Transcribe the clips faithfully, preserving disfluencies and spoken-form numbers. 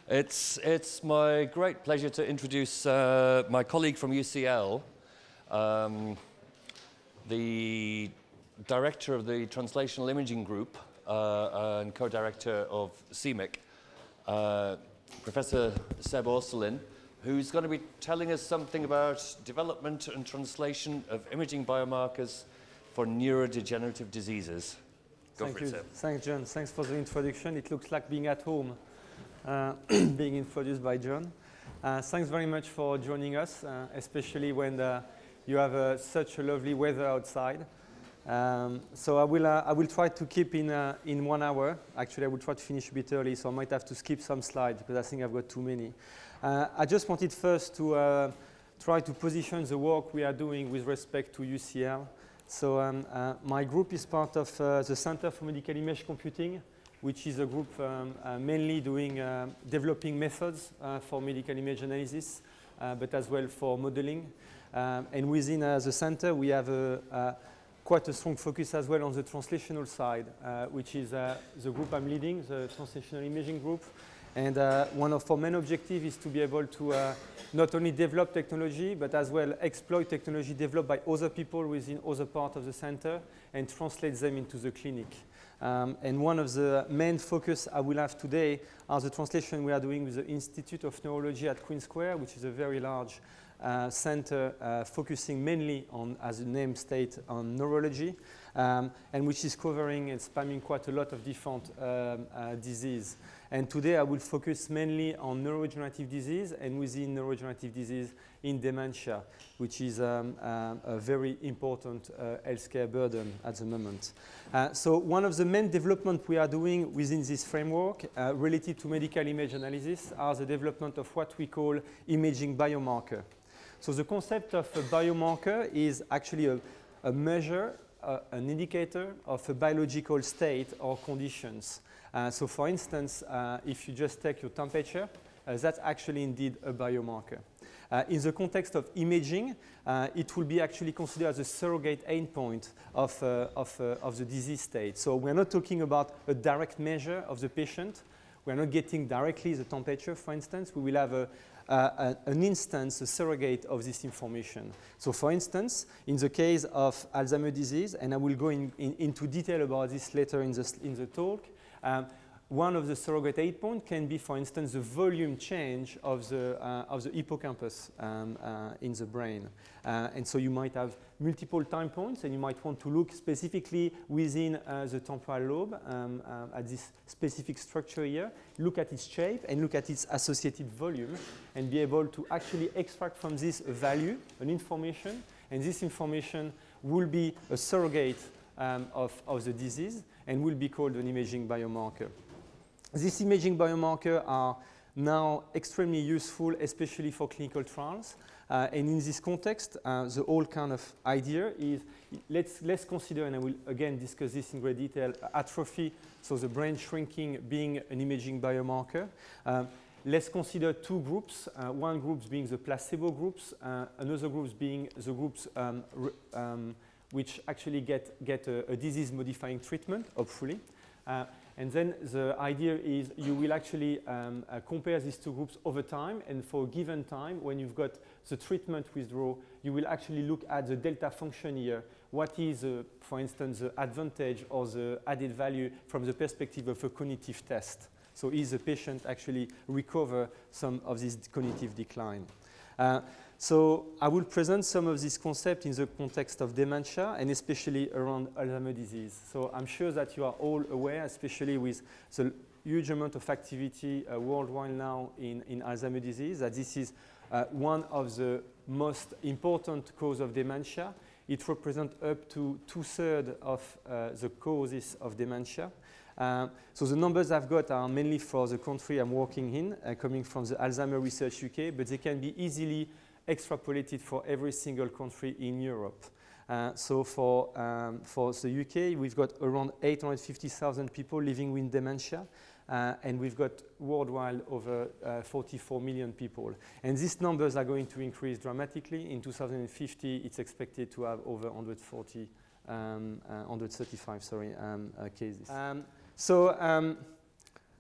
It's, it's my great pleasure to introduce uh, my colleague from U C L, um, the director of the Translational Imaging Group uh, and co-director of C M I C, uh, Professor Sebastien Ourselin, who's going to be telling us something about development and translation of imaging biomarkers for neurodegenerative diseases. Go Thank for you. it, Seb. Thanks, John. Thanks for the introduction. It looks like being at home, uh, being introduced by John. Uh, thanks very much for joining us, uh, especially when uh, you have uh, such a lovely weather outside. Um, so I will, uh, I will try to keep in, uh, in one hour. Actually, I will try to finish a bit early, so I might have to skip some slides because I think I've got too many. Uh, I just wanted first to uh, try to position the work we are doing with respect to U C L. So um, uh, my group is part of uh, the Center for Medical Image Computing, which is a group um, uh, mainly doing uh, developing methods uh, for medical image analysis, uh, but as well for modeling. Um, and within uh, the center, we have a, a quite a strong focus as well on the translational side, uh, which is uh, the group I'm leading, the Translational Imaging Group. And uh, one of our main objectives is to be able to uh, not only develop technology, but as well exploit technology developed by other people within other parts of the center and translate them into the clinic. Um, and one of the main focus I will have today are the translation we are doing with the Institut of Neurology at Queen Square, which is a very large uh, center uh, focusing mainly on, as the name states, on neurology, um, and which is covering and spanning quite a lot of different um, uh, diseases. And today I will focus mainly on neurodegenerative disease and within neurodegenerative disease in dementia, which is um, uh, a very important uh, healthcare burden at the moment. Uh, so one of the main developments we are doing within this framework uh, related to medical image analysis are the development of what we call imaging biomarker. So the concept of a biomarker is actually a, a measure, uh, an indicator of a biological state or conditions. Uh, so for instance, uh, if you just take your temperature, uh, that's actually indeed a biomarker. Uh, in the context of imaging, uh, it will be actually considered as a surrogate endpoint of, uh, of, uh, of the disease state. So we're not talking about a direct measure of the patient. We're not getting directly the temperature, for instance. We will have a, uh, a, an instance, a surrogate of this information. So for instance, in the case of Alzheimer's disease, and I will go in, in, into detail about this later in the, in the talk, Um, one of the surrogate endpoints can be, for instance, the volume change of the, uh, of the hippocampus um, uh, in the brain. Uh, and so you might have multiple time points, and you might want to look specifically within uh, the temporal lobe um, uh, at this specific structure here, look at its shape, and look at its associated volume, and be able to actually extract from this a value, an information, and this information will be a surrogate Um, of, of the disease and will be called an imaging biomarker. These imaging biomarkers are now extremely useful, especially for clinical trials. Uh, and in this context, uh, the whole kind of idea is let's, let's consider, and I will again discuss this in great detail, atrophy, so the brain shrinking being an imaging biomarker. Um, Let's consider two groups, uh, one group being the placebo groups, uh, another group being the groups um, um, which actually get, get a, a disease-modifying treatment, hopefully. Uh, and then the idea is you will actually um, uh, compare these two groups over time, and for a given time, when you've got the treatment withdrawal, you will actually look at the delta function here. What is, uh, for instance, the advantage or the added value from the perspective of a cognitive test? So is the patient actually recover some of this cognitive decline? Uh, So I will present some of these concepts in the context of dementia and especially around Alzheimer's disease. So I'm sure that you are all aware, especially with the huge amount of activity uh, worldwide now in, in Alzheimer's disease, that this is uh, one of the most important causes of dementia. It represents up to two-thirds of uh, the causes of dementia. Uh, so the numbers I've got are mainly for the country I'm working in, uh, coming from the Alzheimer's Research U K, but they can be easily extrapolated for every single country in Europe. Uh, so for, um, for the U K, we've got around eight hundred fifty thousand people living with dementia, uh, and we've got worldwide over uh, forty-four million people. And these numbers are going to increase dramatically. In two thousand fifty, it's expected to have over one hundred forty, um, uh, one hundred thirty-five sorry, um, uh, cases. Um, so um,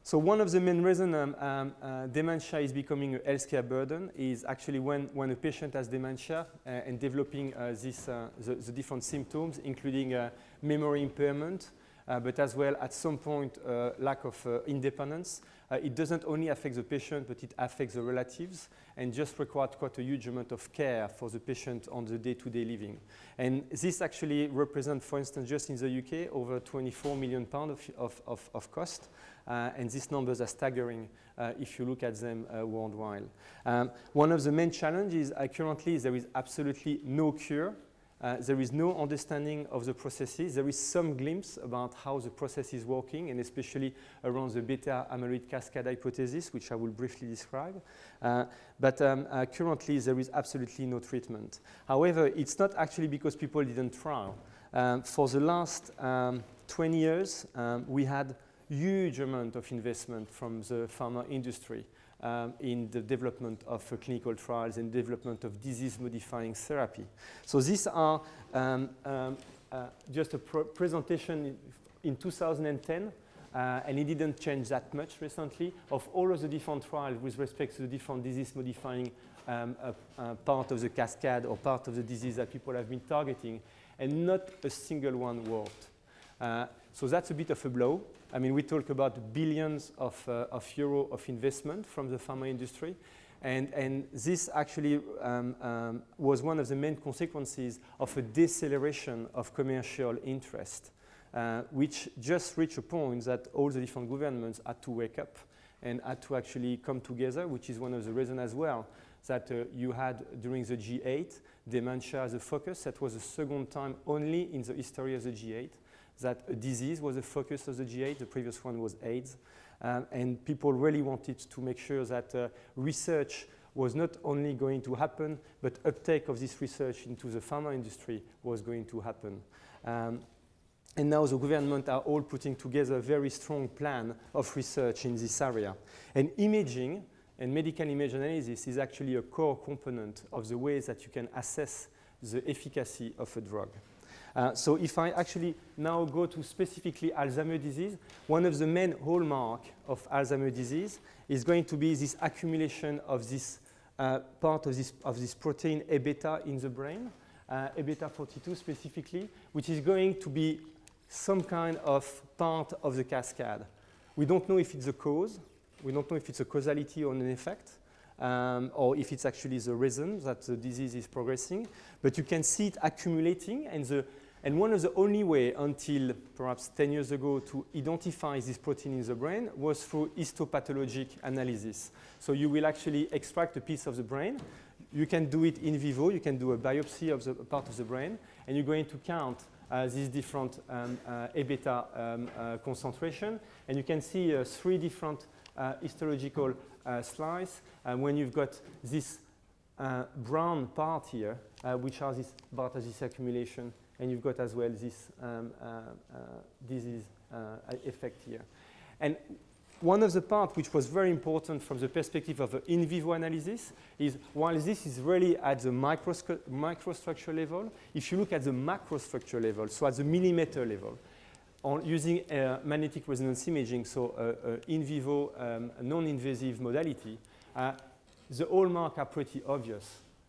So one of the main reasons um, um, uh, dementia is becoming a healthcare burden is actually when, when a patient has dementia uh, and developing uh, this, uh, the, the different symptoms, including uh, memory impairment, uh, but as well at some point uh, lack of uh, independence. Uh, it doesn't only affect the patient, but it affects the relatives and just requires quite a huge amount of care for the patient on the day-to-day living. And this actually represents, for instance, just in the U K, over twenty-four million pounds of, of, of, of cost. Uh, and these numbers are staggering uh, if you look at them uh, worldwide. Um, one of the main challenges uh, currently is there is absolutely no cure. Uh, there is no understanding of the processes. There is some glimpse about how the process is working, and especially around the beta-amyloid cascade hypothesis, which I will briefly describe. Uh, but um, uh, currently, there is absolutely no treatment. However, it's not actually because people didn't try. Um, for the last um, twenty years, um, we had huge amount of investment from the pharma industry um, in the development of uh, clinical trials and development of disease-modifying therapy. So these are um, um, uh, just a pr presentation in, in two thousand ten, uh, and it didn't change that much recently, of all of the different trials with respect to the different disease-modifying um, uh, uh, part of the cascade or part of the disease that people have been targeting, and not a single one worked. Uh, so that's a bit of a blow. I mean, we talk about billions of, uh, of euro of investment from the pharma industry. And, and this actually um, um, was one of the main consequences of a deceleration of commercial interest, uh, which just reached a point that all the different governments had to wake up and had to actually come together, which is one of the reasons as well that uh, you had during the G eight, dementia as a focus. That was the second time only in the history of the G eight that a disease was the focus of the G eight. The previous one was AIDS. Um, and people really wanted to make sure that uh, research was not only going to happen, but uptake of this research into the pharma industry was going to happen. Um, and now the government are all putting together a very strong plan of research in this area. And imaging and medical image analysis is actually a core component of the ways that you can assess the efficacy of a drug. Uh, so if I actually now go to specifically Alzheimer's disease, one of the main hallmarks of Alzheimer's disease is going to be this accumulation of this uh, part of this, of this protein A beta in the brain, uh, A beta forty-two specifically, which is going to be some kind of part of the cascade. We don't know if it's the cause. We don't know if it's a causality or an effect. Um, or if it's actually the reason that the disease is progressing. But you can see it accumulating, and, the, and one of the only way until perhaps ten years ago to identify this protein in the brain was through histopathologic analysis. So you will actually extract a piece of the brain. You can do it in vivo. You can do a biopsy of the part of the brain, and you're going to count uh, these different um, uh, A beta um, uh, concentration, and you can see uh, three different uh, histological Uh, slice, and when you've got this uh, brown part here, uh, which are this part of this accumulation, and you've got as well this um, uh, uh, disease uh, effect here. And one of the parts which was very important from the perspective of the in vivo analysis is, while this is really at the microstructure level, if you look at the macrostructure level, so at the millimeter level, on using uh, magnetic resonance imaging, so uh, uh, in vivo um, non-invasive modality, uh, the hallmarks are pretty obvious.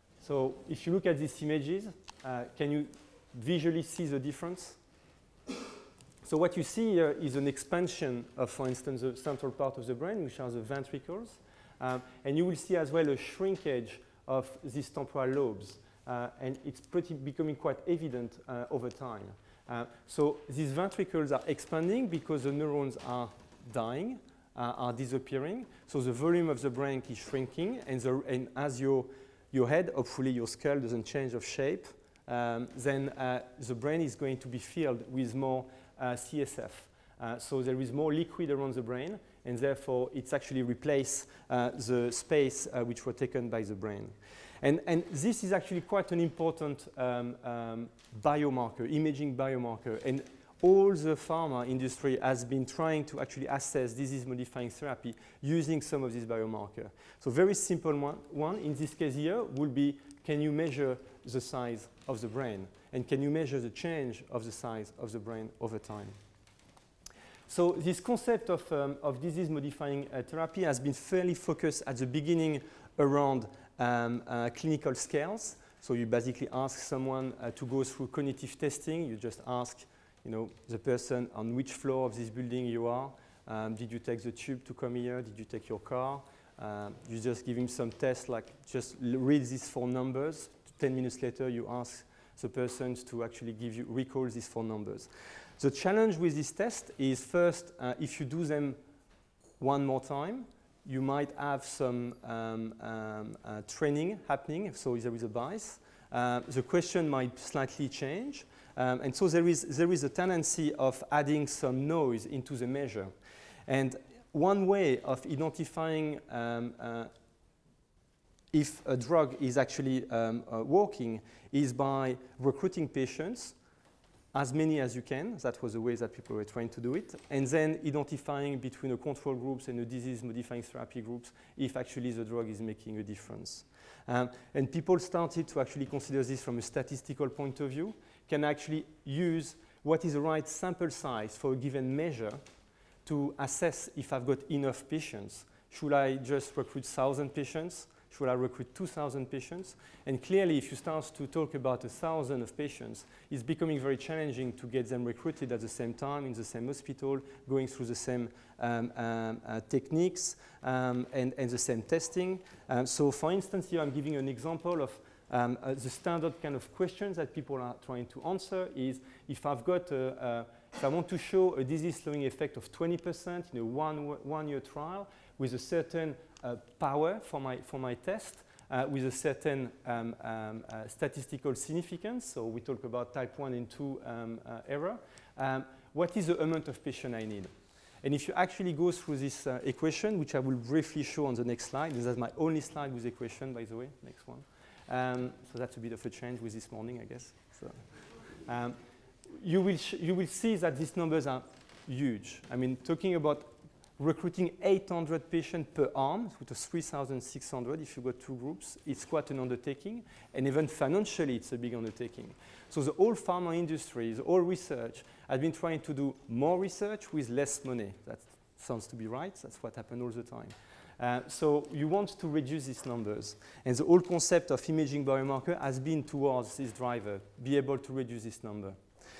So if you look at these images, uh, can you visually see the difference? So what you see here is an expansion of, for instance, the central part of the brain, which are the ventricles. Um, and you will see as well a shrinkage of these temporal lobes. Uh, and it's pretty becoming quite evident uh, over time. Uh, so these ventricles are expanding because the neurons are dying, uh, are disappearing. So the volume of the brain is shrinking, and, the, and as your, your head, hopefully your skull doesn't change of shape, um, then uh, the brain is going to be filled with more uh, C S F. Uh, so there is more liquid around the brain, and therefore it's actually replaced uh, the space uh, which were taken by the brain. And, and this is actually quite an important um, um, biomarker, imaging biomarker. And all the pharma industry has been trying to actually assess disease-modifying therapy using some of these biomarkers. So very simple one, one in this case here will be, can you measure the size of the brain? And can you measure the change of the size of the brain over time? So this concept of, um, of disease-modifying uh, therapy has been fairly focused at the beginning around um, uh, clinical scales. So you basically ask someone uh, to go through cognitive testing. You just ask, you know, the person on which floor of this building you are. Um, did you take the tube to come here? Did you take your car? Um, you just give him some tests like just read these four numbers. Ten minutes later, you ask the person to actually give you recall these four numbers. The challenge with this test is first, uh, if you do them one more time, you might have some um, um, uh, training happening, so there is a bias. Uh, the question might slightly change, um, and so there is, there is a tendency of adding some noise into the measure. And one way of identifying um, uh, if a drug is actually um, uh, working is by recruiting patients, as many as you can. That was the way that people were trying to do it. And then identifying between the control groups and the disease-modifying therapy groups if actually the drug is making a difference. Um, and people started to actually consider this from a statistical point of view, can actually use what is the right sample size for a given measure to assess if I've got enough patients. Should I just recruit one thousand patients? Should I recruit two thousand patients? And clearly, if you start to talk about one thousand of patients, it's becoming very challenging to get them recruited at the same time, in the same hospital, going through the same um, um, uh, techniques um, and, and the same testing. Um, so for instance, here I'm giving an example of um, uh, the standard kind of questions that people are trying to answer is, if I've got a, a, if I want to show a disease-slowing effect of twenty percent in a one, one-year trial with a certain Uh, power for my, for my test uh, with a certain um, um, uh, statistical significance. So we talk about type one and two um, uh, error. Um, what is the amount of patient I need? And if you actually go through this uh, equation, which I will briefly show on the next slide, this is my only slide with equation, by the way, next one. Um, so that's a bit of a change with this morning, I guess. So, um, you, will you will see that these numbers are huge. I mean, talking about recruiting eight hundred patients per arm, which is three thousand six hundred if you got two groups, it's quite an undertaking. And even financially, it's a big undertaking. So the whole pharma industry, the whole research, has been trying to do more research with less money. That sounds to be right. That's what happened all the time. Uh, so you want to reduce these numbers. And the whole concept of imaging biomarker has been towards this driver, be able to reduce this number.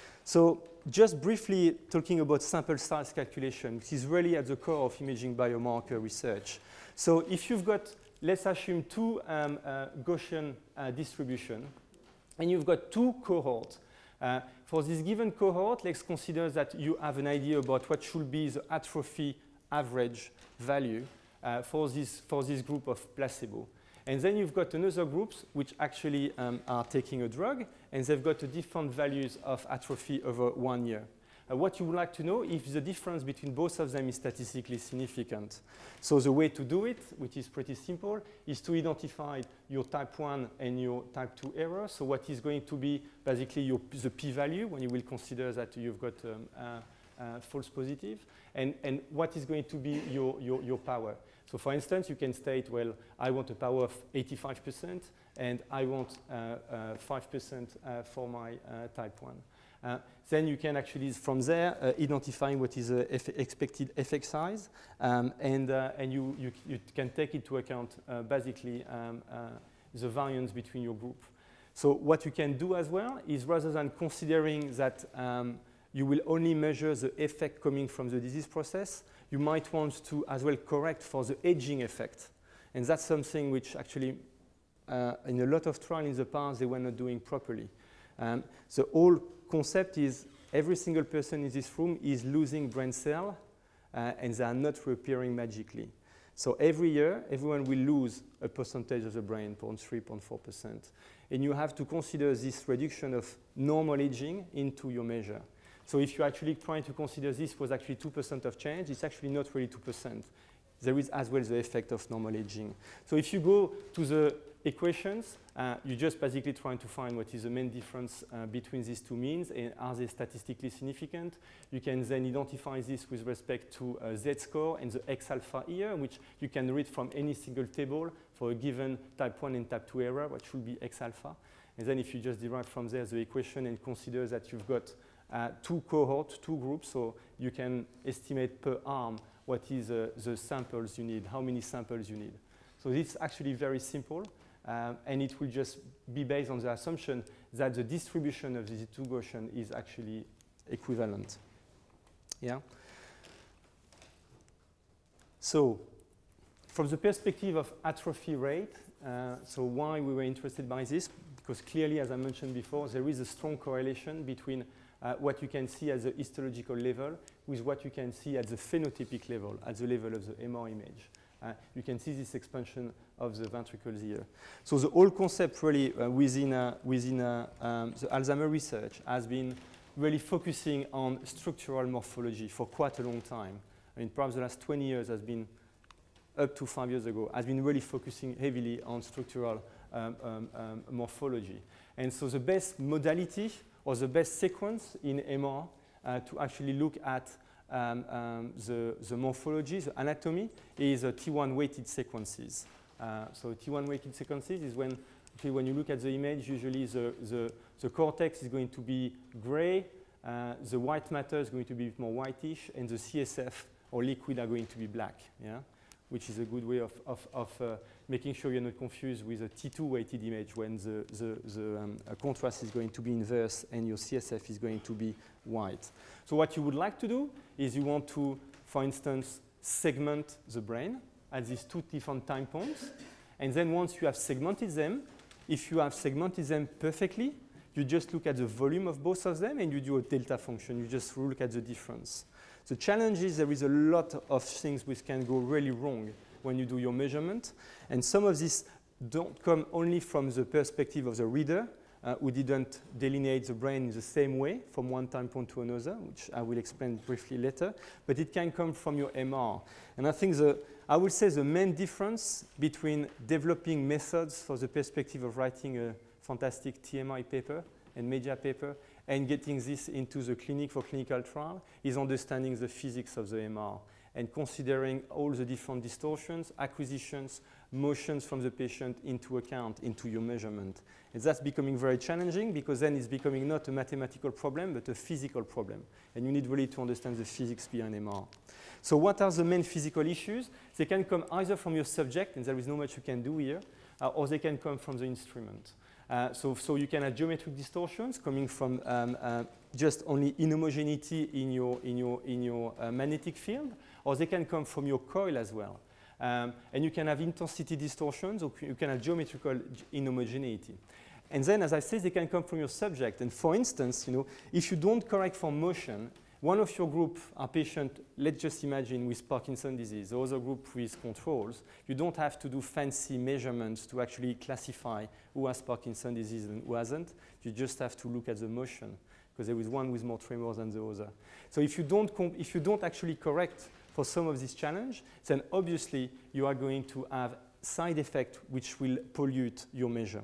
So just briefly talking about sample size calculation, which is really at the core of imaging biomarker research. So if you've got, let's assume two um, uh, Gaussian uh, distribution, and you've got two cohorts. Uh, for this given cohort, let's consider that you have an idea about what should be the atrophy average value uh, for, this, for this group of placebo. And then you've got another groups which actually um, are taking a drug, and they've got a different values of atrophy over one year. Uh, what you would like to know if the difference between both of them is statistically significant. So the way to do it, which is pretty simple, is to identify your type one and your type two error. So what is going to be basically your, the p-value when you will consider that you've got um, uh, uh, false positive, and, and what is going to be your, your, your power. So for instance, you can state, well, I want a power of eighty-five percent, and I want uh, uh, five percent uh, for my uh, type one. Uh, then you can actually, from there, uh, identify what is the uh, expected effect size, um, and, uh, and you, you, you can take into account uh, basically um, uh, the variance between your group. So what you can do as well is, rather than considering that um, you will only measure the effect coming from the disease process, you might want to as well correct for the aging effect. And that's something which actually, uh, in a lot of trials in the past, they were not doing properly. Um, the whole concept is every single person in this room is losing brain cells, uh, and they are not reappearing magically. So every year, everyone will lose a percentage of the brain, zero point three, zero point four percent. And you have to consider this reduction of normal aging into your measure. So if you're actually trying to consider this was actually two percent of change, it's actually not really two percent. There is as well the effect of normal aging. So if you go to the equations, uh, you're just basically trying to find what is the main difference uh, between these two means, and are they statistically significant? You can then identify this with respect to uh, Z-score and the X-alpha here, which you can read from any single table for a given type one and type two error, what should be X-alpha. And then if you just derive from there the equation and consider that you've got uh, two cohorts, two groups, so you can estimate per arm what is uh, the samples you need, how many samples you need. So it's actually very simple, um, and it will just be based on the assumption that the distribution of these two Gaussian is actually equivalent. Yeah. So, from the perspective of atrophy rate, uh, so why we were interested by this? Because clearly, as I mentioned before, there is a strong correlation between uh, what you can see at the histological level with what you can see at the phenotypic level, at the level of the M R image. Uh, you can see this expansion of the ventricles here. So the whole concept really uh, within, uh, within uh, um, the Alzheimer research has been really focusing on structural morphology for quite a long time. I mean, perhaps the last twenty years has been, up to five years ago, has been really focusing heavily on structural um, um, um, morphology. And so the best modality or the best sequence in M R uh, to actually look at um, um, the, the morphology, the anatomy, is uh, T one weighted sequences. Uh, so T one weighted sequences is when, okay, when you look at the image, usually the, the, the cortex is going to be gray, uh, the white matter is going to be more whitish, and the C S F or liquid are going to be black, yeah? Which is a good way of, of, of uh, making sure you're not confused with a T two weighted image when the, the, the um, contrast is going to be inverse and your C S F is going to be white. So what you would like to do is you want to, for instance, segment the brain at these two different time points. And then once you have segmented them, if you have segmented them perfectly, you just look at the volume of both of them and you do a delta function. You just look at the difference. The challenge is there is a lot of things which can go really wrong when you do your measurement. And some of these don't come only from the perspective of the reader, uh, who didn't delineate the brain in the same way from one time point to another, which I will explain briefly later, but it can come from your M R. And I think the, I would say the main difference between developing methods for the perspective of writing a fantastic T M I paper and media paper and getting this into the clinic for clinical trial is understanding the physics of the M R and considering all the different distortions, acquisitions, motions from the patient into account into your measurement. And that's becoming very challenging because then it's becoming not a mathematical problem but a physical problem. And you need really to understand the physics behind M R. So what are the main physical issues? They can come either from your subject, and there is not much you can do here, uh, or they can come from the instrument. Uh, so, so you can have geometric distortions coming from um, uh, just only inhomogeneity in your, in your, in your uh, magnetic field, or they can come from your coil as well. Um, and you can have intensity distortions, or you can have geometrical inhomogeneity. And then, as I said, they can come from your subject. And for instance, you know, if you don't correct for motion, one of your group are patient, let's just imagine, with Parkinson's disease, the other group with controls. You don't have to do fancy measurements to actually classify who has Parkinson's disease and who hasn't. You just have to look at the motion, because there is one with more tremors than the other. So if you don't, if you don't actually correct for some of this challenge, then obviously you are going to have side effects which will pollute your measure.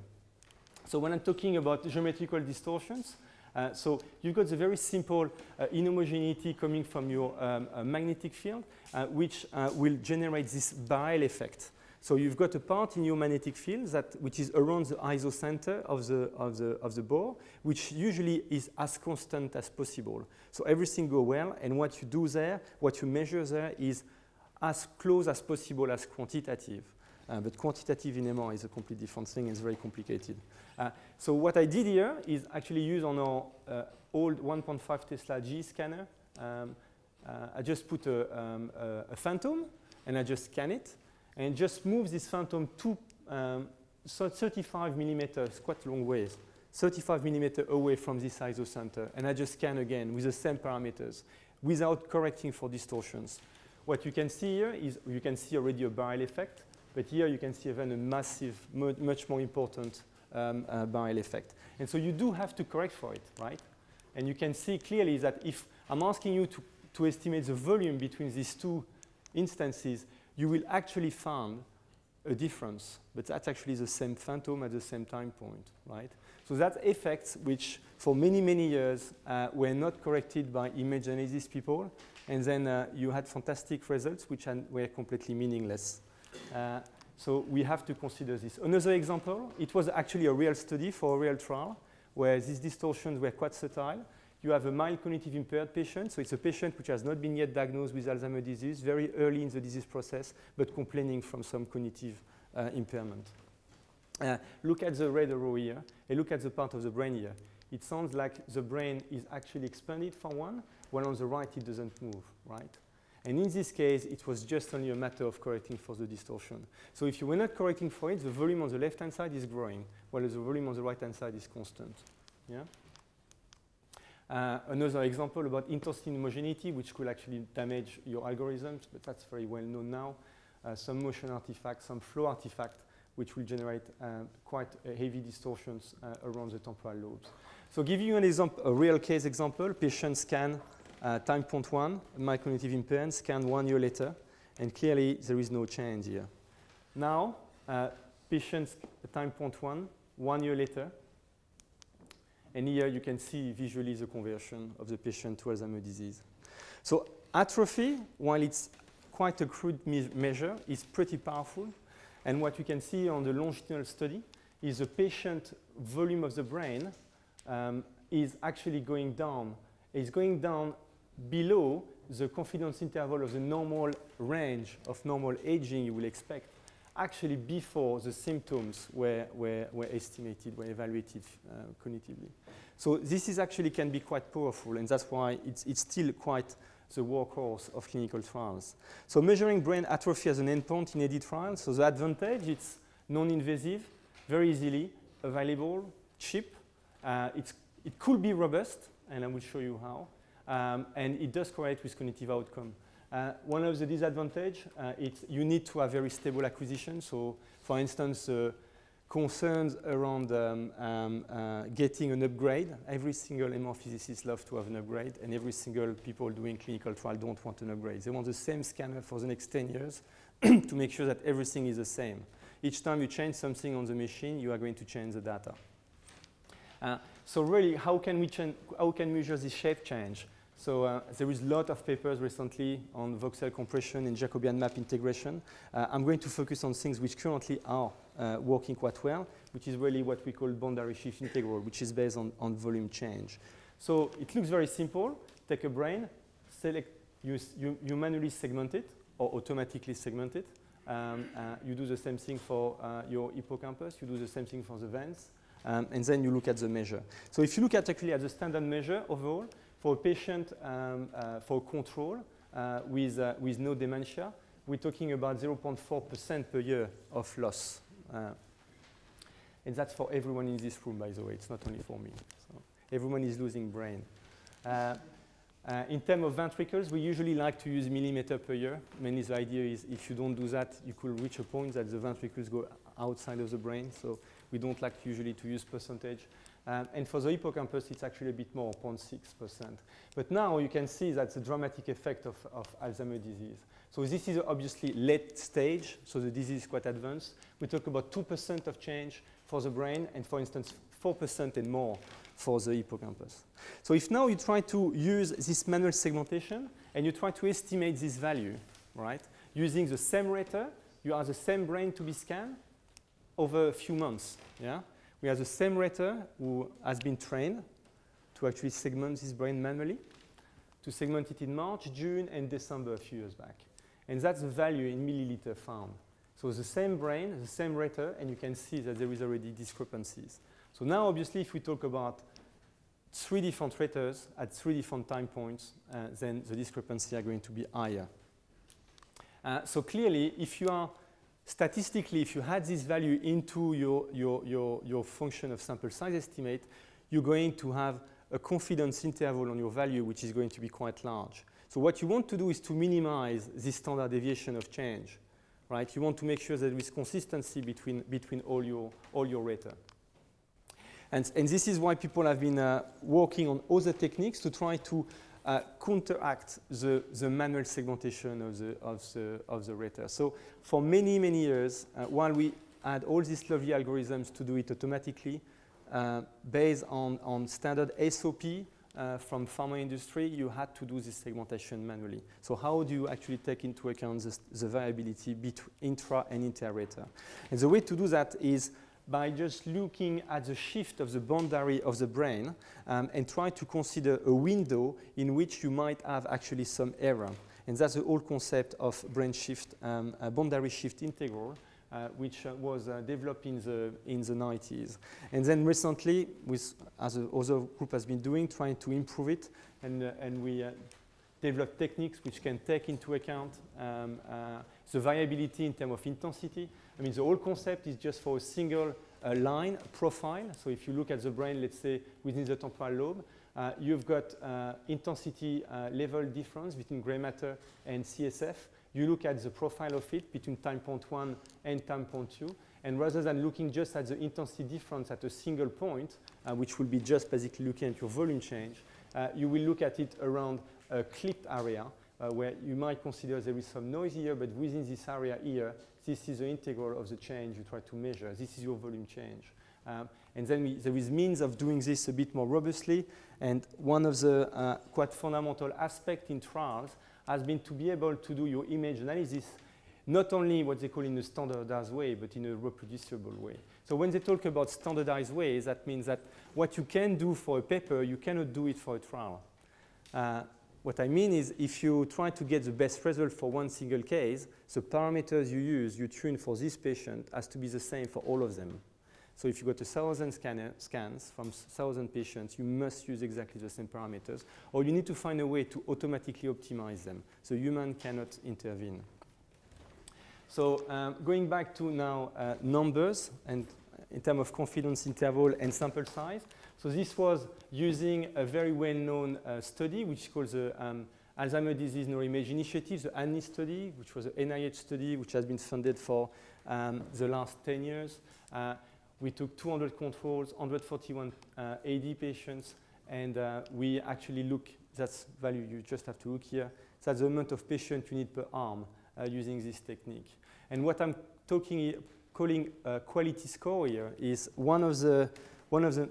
So when I'm talking about geometrical distortions, Uh, so you've got the very simple uh, inhomogeneity coming from your um, uh, magnetic field, uh, which uh, will generate this barrel effect. So you've got a part in your magnetic field that, which is around the isocenter of the, of, the, of the bore, which usually is as constant as possible. So everything goes well, and what you do there, what you measure there is as close as possible as quantitative. Uh, but quantitative in M R is a completely different thing. It's very complicated. Uh, so what I did here is actually use on our uh, old one point five Tesla G scanner. Um, uh, I just put a, um, a, a phantom, and I just scan it, and just move this phantom to um, so thirty-five millimeters, quite a long ways, thirty-five millimeters away from this isocenter, and I just scan again with the same parameters, without correcting for distortions. What you can see here is you can see already a barrel effect. But here you can see even a massive, mu much more important um, uh, barrel effect. And so you do have to correct for it, right? And you can see clearly that if I'm asking you to, to estimate the volume between these two instances, you will actually find a difference. But that's actually the same phantom at the same time point, right? So that's effects which for many, many years uh, were not corrected by image analysis people. And then uh, you had fantastic results which were completely meaningless. Uh, so we have to consider this. Another example, it was actually a real study for a real trial where these distortions were quite subtle. you have a mild cognitive impaired patient. So it's a patient which has not been yet diagnosed with Alzheimer's disease, very early in the disease process, but complaining from some cognitive uh, impairment. Uh, look at the red arrow here, and look at the part of the brain here. It sounds like the brain is actually expanded for one, while on the right it doesn't move, right? And in this case, it was just only a matter of correcting for the distortion. So if you were not correcting for it, the volume on the left-hand side is growing, while the volume on the right-hand side is constant. Yeah? Uh, another example about intestine homogeneity, which could actually damage your algorithms, but that's very well known now. Uh, some motion artifacts, some flow artifacts, which will generate uh, quite uh, heavy distortions uh, around the temporal lobes. So give you an example, a real case example, patient scan uh, time point one, mild cognitive impairment, scan one year later, and clearly there is no change here. Now, uh, patient time point one, one year later, and here you can see visually the conversion of the patient to Alzheimer's disease. So atrophy, while it's quite a crude me measure, is pretty powerful. And what you can see on the longitudinal study is the patient volume of the brain um, is actually going down. It's going down below the confidence interval of the normal range of normal aging you will expect, actually before the symptoms were, were, were estimated, were evaluated uh, cognitively. So this is actually can be quite powerful, and that's why it's, it's still quite the workhorse of clinical trials. So measuring brain atrophy as an endpoint in A D trials, so the advantage, it's non-invasive, very easily available, cheap. Uh, it's, it could be robust, and I will show you how. Um, and it does correlate with cognitive outcome. Uh, one of the disadvantages, uh, it's you need to have very stable acquisition. So, for instance, uh, concerns around um, um, uh, getting an upgrade. Every single M R physicist loves to have an upgrade, and every single people doing clinical trial don't want an upgrade. They want the same scanner for the next ten years to make sure that everything is the same. Each time you change something on the machine, you are going to change the data. Uh, so really, how can we how can we measure this shape change? So uh, there is a lot of papers recently on voxel compression and Jacobian map integration. Uh, I'm going to focus on things which currently are uh, working quite well, which is really what we call boundary shift integral, which is based on, on volume change. So it looks very simple. Take a brain, select, you, you, you manually segment it or automatically segment it. Um, uh, you do the same thing for uh, your hippocampus. You do the same thing for the veins. Um, and then you look at the measure. So if you look at actually at the standard measure overall, for a patient um, uh, for control uh, with, uh, with no dementia, we're talking about zero point four percent per year of loss. Uh, and that's for everyone in this room, by the way. It's not only for me. So everyone is losing brain. Uh, uh, in terms of ventricles, we usually like to use millimeter per year. Mainly the idea is if you don't do that, you could reach a point that the ventricles go outside of the brain. So we don't like usually to use percentage. Um, and for the hippocampus, it's actually a bit more, zero point six percent. But now you can see that's a dramatic effect of, of Alzheimer's disease. So this is obviously late stage, so the disease is quite advanced. We talk about two percent of change for the brain, and for instance, four percent and more for the hippocampus. So if now you try to use this manual segmentation, and you try to estimate this value, right, using the same rater, you have the same brain to be scanned over a few months, yeah? We have the same rater who has been trained to actually segment this brain manually, to segment it in March, June, and December a few years back. And that's the value in milliliter found. So the same brain, the same rater, and you can see that there is already discrepancies. So now, obviously, if we talk about three different raters at three different time points, uh, then the discrepancies are going to be higher. Uh, so clearly, if you are statistically, if you had this value into your, your, your, your function of sample size estimate, you're going to have a confidence interval on your value, which is going to be quite large. So what you want to do is to minimize this standard deviation of change, right? You want to make sure that there is consistency between, between all your, all your rater. And, and this is why people have been uh, working on other techniques to try to Uh, counteract the, the manual segmentation of the, of, the, of the rater. So for many, many years, uh, while we had all these lovely algorithms to do it automatically, uh, based on, on standard S O P uh, from pharma industry, you had to do this segmentation manually. So how do you actually take into account this, the variability between intra and inter-rater? And the way to do that is by just looking at the shift of the boundary of the brain um, and try to consider a window in which you might have actually some error. And that's the whole concept of brain shift, um, uh, boundary shift integral, uh, which uh, was uh, developed in the, in the nineties. And then recently, with, as the other group has been doing, trying to improve it, and, uh, and we uh, developed techniques which can take into account um, uh, the variability in terms of intensity. I mean, the whole concept is just for a single uh, line profile. So if you look at the brain, let's say, within the temporal lobe, uh, you've got uh, intensity uh, level difference between gray matter and C S F. You look at the profile of it between time point one and time point two. And rather than looking just at the intensity difference at a single point, uh, which will be just basically looking at your volume change, uh, you will look at it around a clipped area, uh, where you might consider there is some noise here, but within this area here, this is the integral of the change you try to measure. This is your volume change. Um, and then we, there is means of doing this a bit more robustly. And one of the uh, quite fundamental aspects in trials has been to be able to do your image analysis, not only what they call in a standardized way, but in a reproducible way. So when they talk about standardized ways, that means that what you can do for a paper, you cannot do it for a trial. Uh, What I mean is, if you try to get the best result for one single case, the parameters you use, you tune for this patient, has to be the same for all of them. So if you got a thousand scanner, scans from thousand patients, you must use exactly the same parameters, or you need to find a way to automatically optimize them. So human cannot intervene. So um, going back to now uh, numbers, and in terms of confidence interval and sample size. So this was using a very well-known uh, study, which is called the um, Alzheimer's Disease Neuroimage Initiative, the A N I study, which was an N I H study, which has been funded for um, the last ten years. Uh, we took two hundred controls, one hundred forty-one uh, A D patients, and uh, we actually look, that's value you just have to look here, that's the amount of patients you need per arm uh, using this technique. And what I'm talking, calling a quality score here is one of the, one of the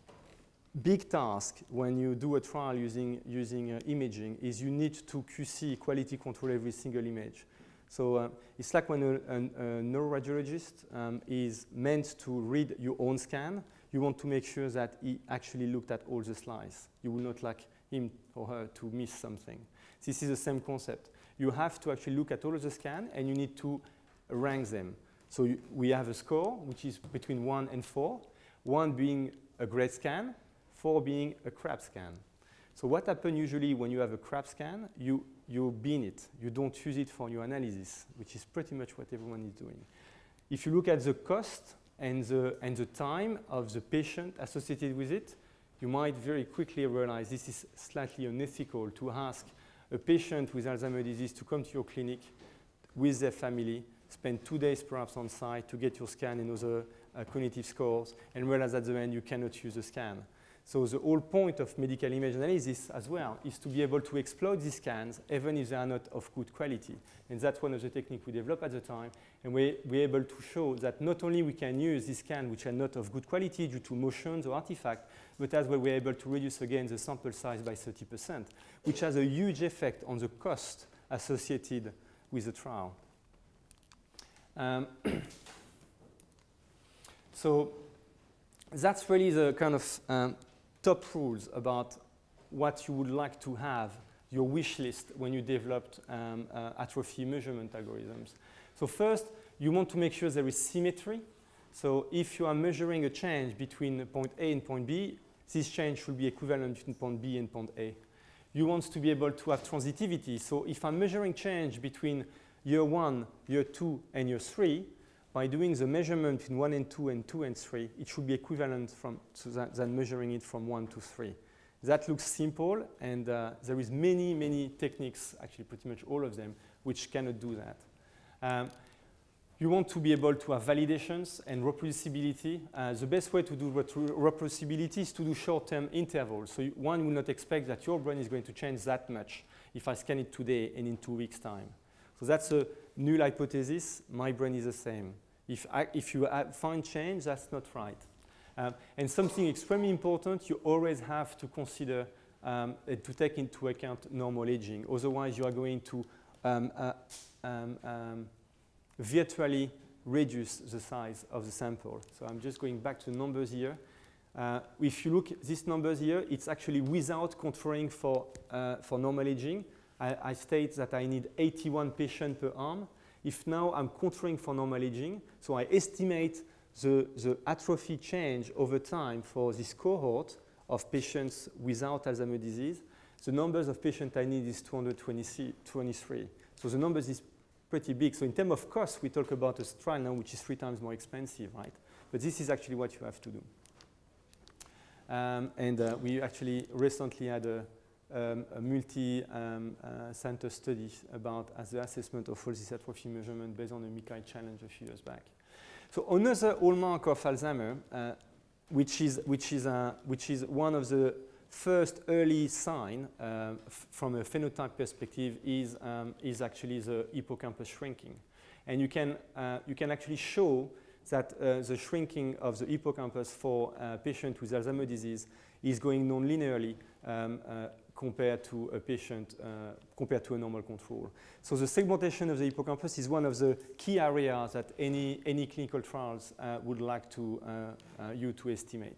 big task when you do a trial using, using uh, imaging is you need to Q C, quality control, every single image. So uh, it's like when a, a, a neuroradiologist um, is meant to read your own scan, you want to make sure that he actually looked at all the slides. You will not like him or her to miss something. This is the same concept. You have to actually look at all of the scan and you need to rank them. So you, we have a score which is between one and four, one being a great scan, four being a crap scan. So what happens usually when you have a crap scan, you, you bin it. You don't use it for your analysis, which is pretty much what everyone is doing. If you look at the cost and the, and the time of the patient associated with it, you might very quickly realize this is slightly unethical to ask a patient with Alzheimer's disease to come to your clinic with their family, spend two days perhaps on site to get your scan and other uh, cognitive scores, and realize at the end you cannot use the scan. So the whole point of medical image analysis as well is to be able to exploit these scans even if they are not of good quality. And that's one of the techniques we developed at the time. And we, we're able to show that not only we can use these scans which are not of good quality due to motions or artifacts, but as well we're able to reduce again the sample size by thirty percent, which has a huge effect on the cost associated with the trial. Um, so that's really the kind of um, top rules about what you would like to have, your wish list when you developed um, uh, atrophy measurement algorithms. So first, you want to make sure there is symmetry. So if you are measuring a change between point A and point B, this change should be equivalent between point B and point A. You want to be able to have transitivity. So if I'm measuring change between year one, year two, and year three, by doing the measurement between one and two and two and three, it should be equivalent from, to that, than measuring it from one to three. That looks simple, and uh, there is many, many techniques, actually pretty much all of them, which cannot do that. Um, you want to be able to have validations and reproducibility. Uh, the best way to do reproducibility is to do short-term intervals. So you, one will not expect that your brain is going to change that much if I scan it today and in two weeks' time. So that's a null hypothesis. My brain is the same. If, I, if you find change, that's not right. Um, and something extremely important, you always have to consider um, uh, to take into account normal aging. Otherwise, you are going to um, uh, um, um, virtually reduce the size of the sample. So I'm just going back to the numbers here. Uh, if you look at these numbers here, it's actually without controlling for, uh, for normal aging. I, I state that I need eighty-one patients per arm. If now I'm controlling for normal aging, so I estimate the, the atrophy change over time for this cohort of patients without Alzheimer's disease, the numbers of patients I need is two hundred twenty-three. So the numbers is pretty big. So in terms of cost, we talk about a trial now which is three times more expensive, right? But this is actually what you have to do. Um, and uh, we actually recently had a, um, a multi-center um, uh, study about as the assessment of all this atrophy measurement based on the MICCAI challenge a few years back. So another hallmark of Alzheimer's, uh, which is which is uh, which is one of the first early sign uh, from a phenotype perspective, is um, is actually the hippocampus shrinking, and you can uh, you can actually show that uh, the shrinking of the hippocampus for a patient with Alzheimer's disease is going non-linearly um, uh, compared to a patient, uh, compared to a normal control. So the segmentation of the hippocampus is one of the key areas that any, any clinical trials uh, would like to, uh, uh, you to estimate.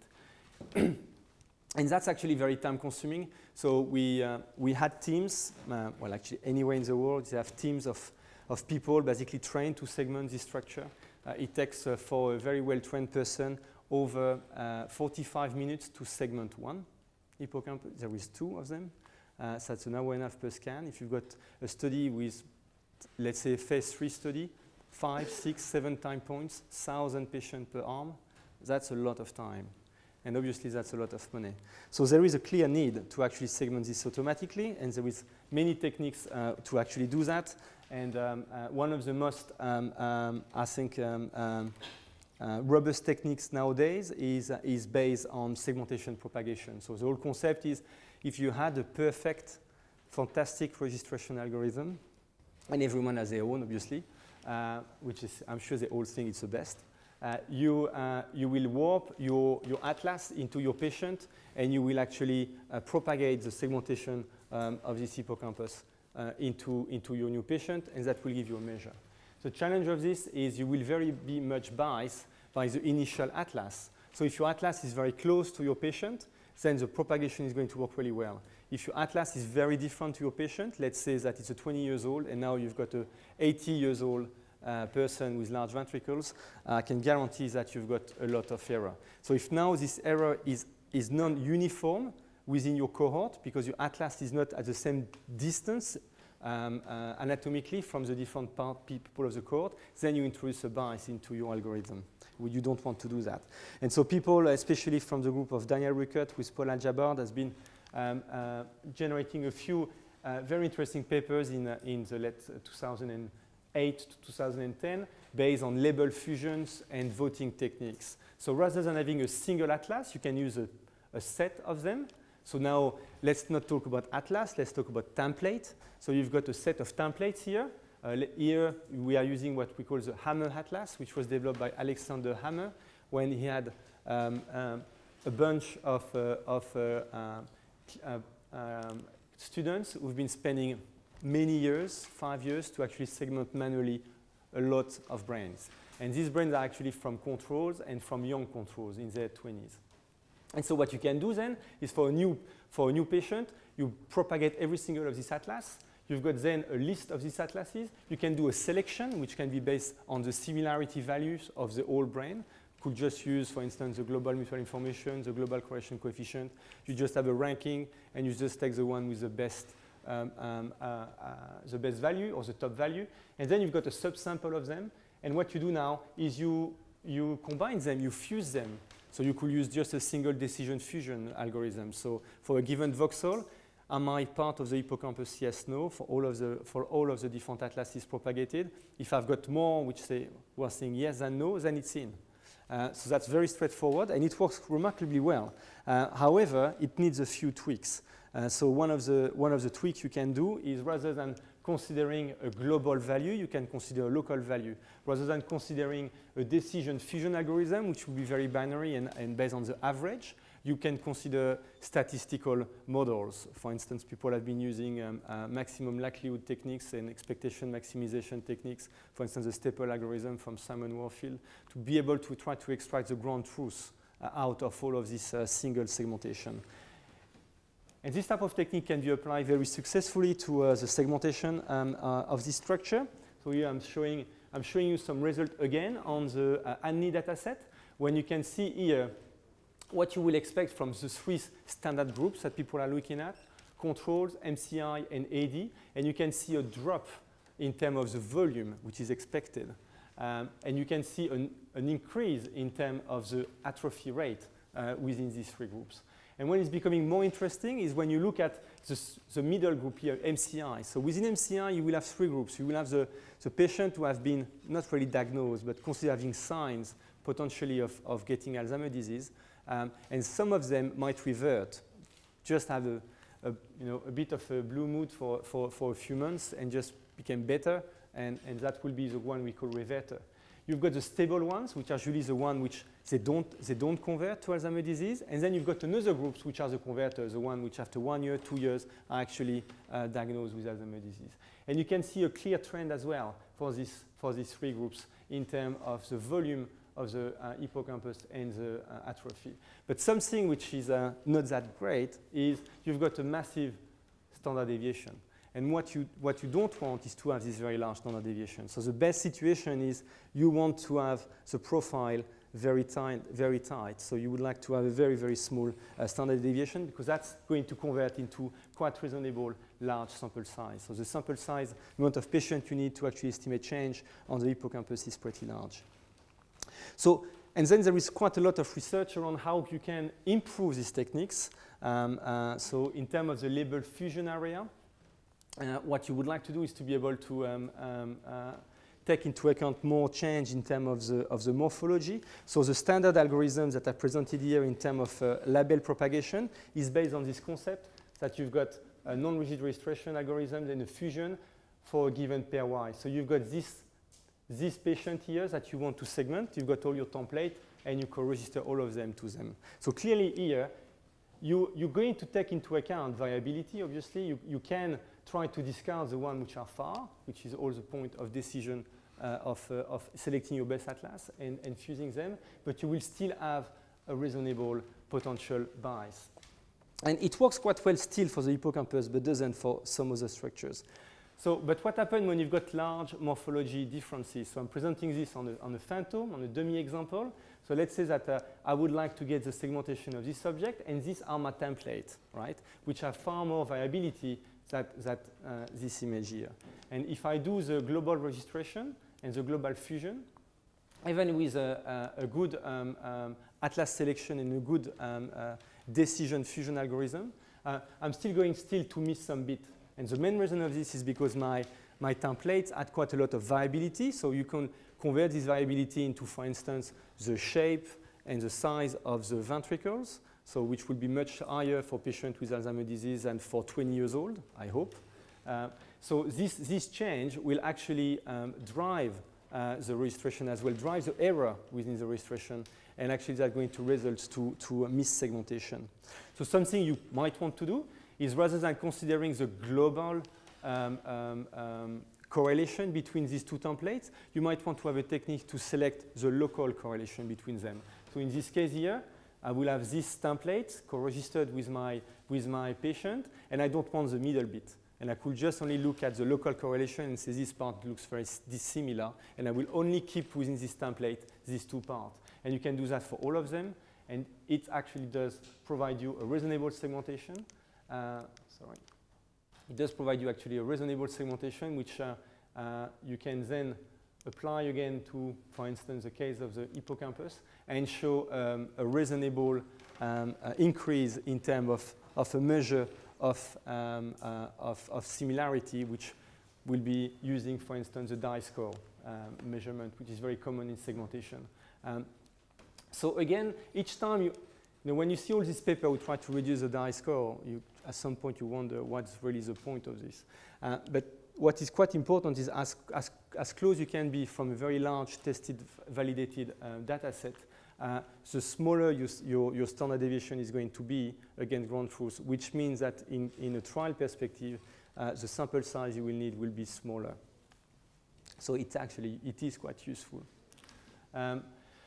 And that's actually very time consuming. So we, uh, we had teams, uh, well actually anywhere in the world, they have teams of, of people basically trained to segment this structure. Uh, it takes uh, for a very well-trained person over uh, forty-five minutes to segment one hippocampus. There is two of them, uh, so that's an hour and a half per scan. If you've got a study with, let's say, a phase three study, five, six, seven time points, thousand patients per arm, that's a lot of time. And obviously that's a lot of money. So there is a clear need to actually segment this automatically, and there is many techniques uh, to actually do that. And um, uh, one of the most, um, um, I think, um, um, uh, robust techniques nowadays is, uh, is based on segmentation propagation. So the whole concept is if you had a perfect, fantastic registration algorithm, and everyone has their own, obviously, uh, which is, I'm sure they all think it's the best, uh, you, uh, you will warp your, your atlas into your patient, and you will actually uh, propagate the segmentation um, of this hippocampus Uh, into, into your new patient, and that will give you a measure. The challenge of this is you will very be much biased by the initial atlas. So if your atlas is very close to your patient, then the propagation is going to work really well. If your atlas is very different to your patient, let's say that it's a twenty years old and now you've got a eighty years old uh, person with large ventricles, uh, I can guarantee that you've got a lot of error. So if now this error is, is non-uniform within your cohort, because your atlas is not at the same distance um, uh, anatomically from the different part people of the cohort, then you introduce a bias into your algorithm. Well, you don't want to do that. And so people, especially from the group of Daniel Ruckert with Paul Al-Jabbar, has been um, uh, generating a few uh, very interesting papers in, uh, in the late two thousand eight to two thousand ten based on label fusions and voting techniques. So rather than having a single atlas, you can use a, a set of them. So now let's not talk about atlas, let's talk about template. So you've got a set of templates here. Uh, here we are using what we call the Hammer Atlas, which was developed by Alexander Hammer when he had um, um, a bunch of, uh, of uh, uh, uh, um, students who've been spending many years, five years, to actually segment manually a lot of brains. And these brains are actually from controls and from young controls in their twenties. And so what you can do then is for a new, for a new patient, you propagate every single of this atlas. You've got then a list of these atlases. You can do a selection, which can be based on the similarity values of the whole brain. You could just use, for instance, the global mutual information, the global correlation coefficient. You just have a ranking, and you just take the one with the best, um, um, uh, uh, the best value or the top value. And then you've got a subsample of them. And what you do now is you, you combine them, you fuse them. So you could use just a single decision fusion algorithm. So for a given voxel, am I part of the hippocampus? Yes, no. For all of the, for all of the different atlases propagated. If I've got more which say we're saying yes and no, then it's in. Uh, so that's very straightforward, and it works remarkably well. Uh, however, it needs a few tweaks. Uh, so one of the one of the tweaks you can do is rather than considering a global value, you can consider a local value. Rather than considering a decision fusion algorithm, which would be very binary and, and based on the average, you can consider statistical models. For instance, people have been using um, uh, maximum likelihood techniques and expectation maximization techniques, for instance, the staple algorithm from Simon Warfield, to be able to try to extract the ground truth uh, out of all of this uh, single segmentation. And this type of technique can be applied very successfully to uh, the segmentation um, uh, of this structure. So here I'm showing, I'm showing you some result again on the uh, Henri dataset, when you can see here what you will expect from the three standard groups that people are looking at, controls, M C I, and A D. And you can see a drop in terms of the volume, which is expected. Um, and you can see an, an increase in terms of the atrophy rate uh, within these three groups. And when it's becoming more interesting is when you look at the, the middle group here, M C I. So within M C I, you will have three groups. You will have the, the patient who have been not really diagnosed, but consider having signs potentially of, of getting Alzheimer's disease. Um, and some of them might revert, just have a, a, you know, a bit of a blue mood for, for, for a few months and just become better, and, and that will be the one we call reverter. You've got the stable ones, which are usually the ones which they don't, they don't convert to Alzheimer's disease, and then you've got another groups which are the converters, the one which after one year, two years are actually uh, diagnosed with Alzheimer's disease. And you can see a clear trend as well for, this, for these three groups in terms of the volume of the uh, hippocampus and the uh, atrophy. But something which is uh, not that great is you've got a massive standard deviation. And what you, what you don't want is to have this very large standard deviation. So the best situation is you want to have the profile very tight, very tight. So you would like to have a very, very small uh, standard deviation, because that's going to convert into quite reasonable large sample size. So the sample size, the amount of patients you need to actually estimate change on the hippocampus is pretty large. So, and then there is quite a lot of research around how you can improve these techniques. Um, uh, so in terms of the label fusion area, uh, what you would like to do is to be able to um, um, uh, take into account more change in terms of the, of the morphology. So the standard algorithms that are presented here in terms of uh, label propagation is based on this concept that you've got a non-rigid registration algorithm and a fusion for a given pairwise. So you've got this This patient here that you want to segment, you've got all your template, and you can register all of them to them. So clearly here, you, you're going to take into account variability, obviously. You, you can try to discard the ones which are far, which is all the point of decision uh, of, uh, of selecting your best atlas and, and fusing them, but you will still have a reasonable potential bias. And it works quite well still for the hippocampus, but doesn't for some other structures. So, but what happens when you've got large morphology differences? So I'm presenting this on a, on a phantom, on a dummy example. So let's say that uh, I would like to get the segmentation of this subject, and these are my templates, right? Which have far more variability than, than uh, this image here. And if I do the global registration and the global fusion, even with a, a, a good um, um, atlas selection and a good um, uh, decision fusion algorithm, uh, I'm still going still to miss some bit. And the main reason of this is because my, my templates add quite a lot of variability. So you can convert this variability into, for instance, the shape and the size of the ventricles, so which will be much higher for patients with Alzheimer's disease than for twenty years old, I hope. Uh, so this, this change will actually um, drive uh, the registration as well, drive the error within the registration, and actually that's going to result to, to a missegmentation. So something you might want to do is, rather than considering the global um, um, um, correlation between these two templates, you might want to have a technique to select the local correlation between them. So in this case here, I will have this template co-registered with my, with my patient, and I don't want the middle bit. And I could just only look at the local correlation and say this part looks very dissimilar, and I will only keep within this template these two parts. And you can do that for all of them, and it actually does provide you a reasonable segmentation. Uh, sorry. It does provide you actually a reasonable segmentation, which uh, uh, you can then apply again to, for instance, the case of the hippocampus, and show um, a reasonable um, uh, increase in terms of, of a measure of, um, uh, of, of similarity, which will be using, for instance, the dye score um, measurement, which is very common in segmentation. Um, so again, each time you, you know, when you see all these papers who try to reduce the dye score, you, at some point you wonder what's really the point of this. Uh, but what is quite important is as, as, as close you can be from a very large tested, validated uh, data set uh, the smaller you, your, your standard deviation is going to be against ground truth, which means that in, in a trial perspective, uh, the sample size you will need will be smaller. So it actually, it is quite useful. Um,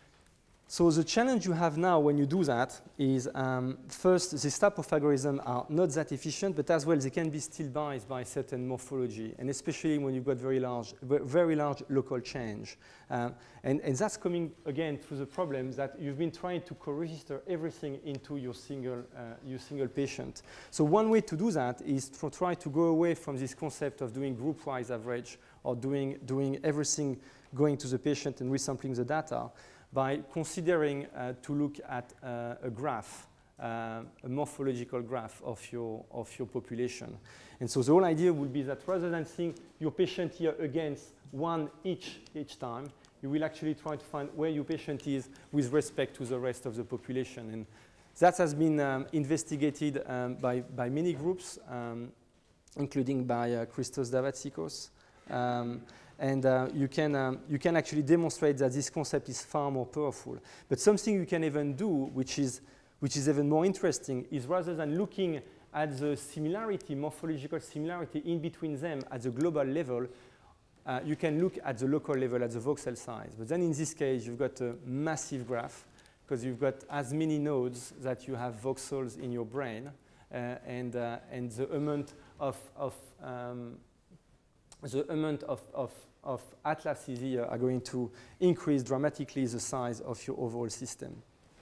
So the challenge you have now when you do that is, um, first, this type of algorithms are not that efficient, but as well they can be still biased by certain morphology, and especially when you've got very large, very large local change. Um, and, and that's coming, again, through the problem that you've been trying to co-register everything into your single, uh, your single patient. So one way to do that is to try to go away from this concept of doing group-wise average or doing, doing everything going to the patient and resampling the data, by considering uh, to look at uh, a graph, uh, a morphological graph of your, of your population. And so the whole idea would be that rather than seeing your patient here against one each each time, you will actually try to find where your patient is with respect to the rest of the population. And that has been um, investigated um, by, by many groups, um, including by uh, Christos Davatsikos. Um, And uh, you, can, um, you can actually demonstrate that this concept is far more powerful. But something you can even do, which is, which is even more interesting, is rather than looking at the similarity, morphological similarity in between them at the global level, uh, you can look at the local level, at the voxel size. But then in this case, you've got a massive graph, because you've got as many nodes that you have voxels in your brain, uh, and, uh, and the amount of, of um, the amount of, of, of atlases here are going to increase dramatically the size of your overall system.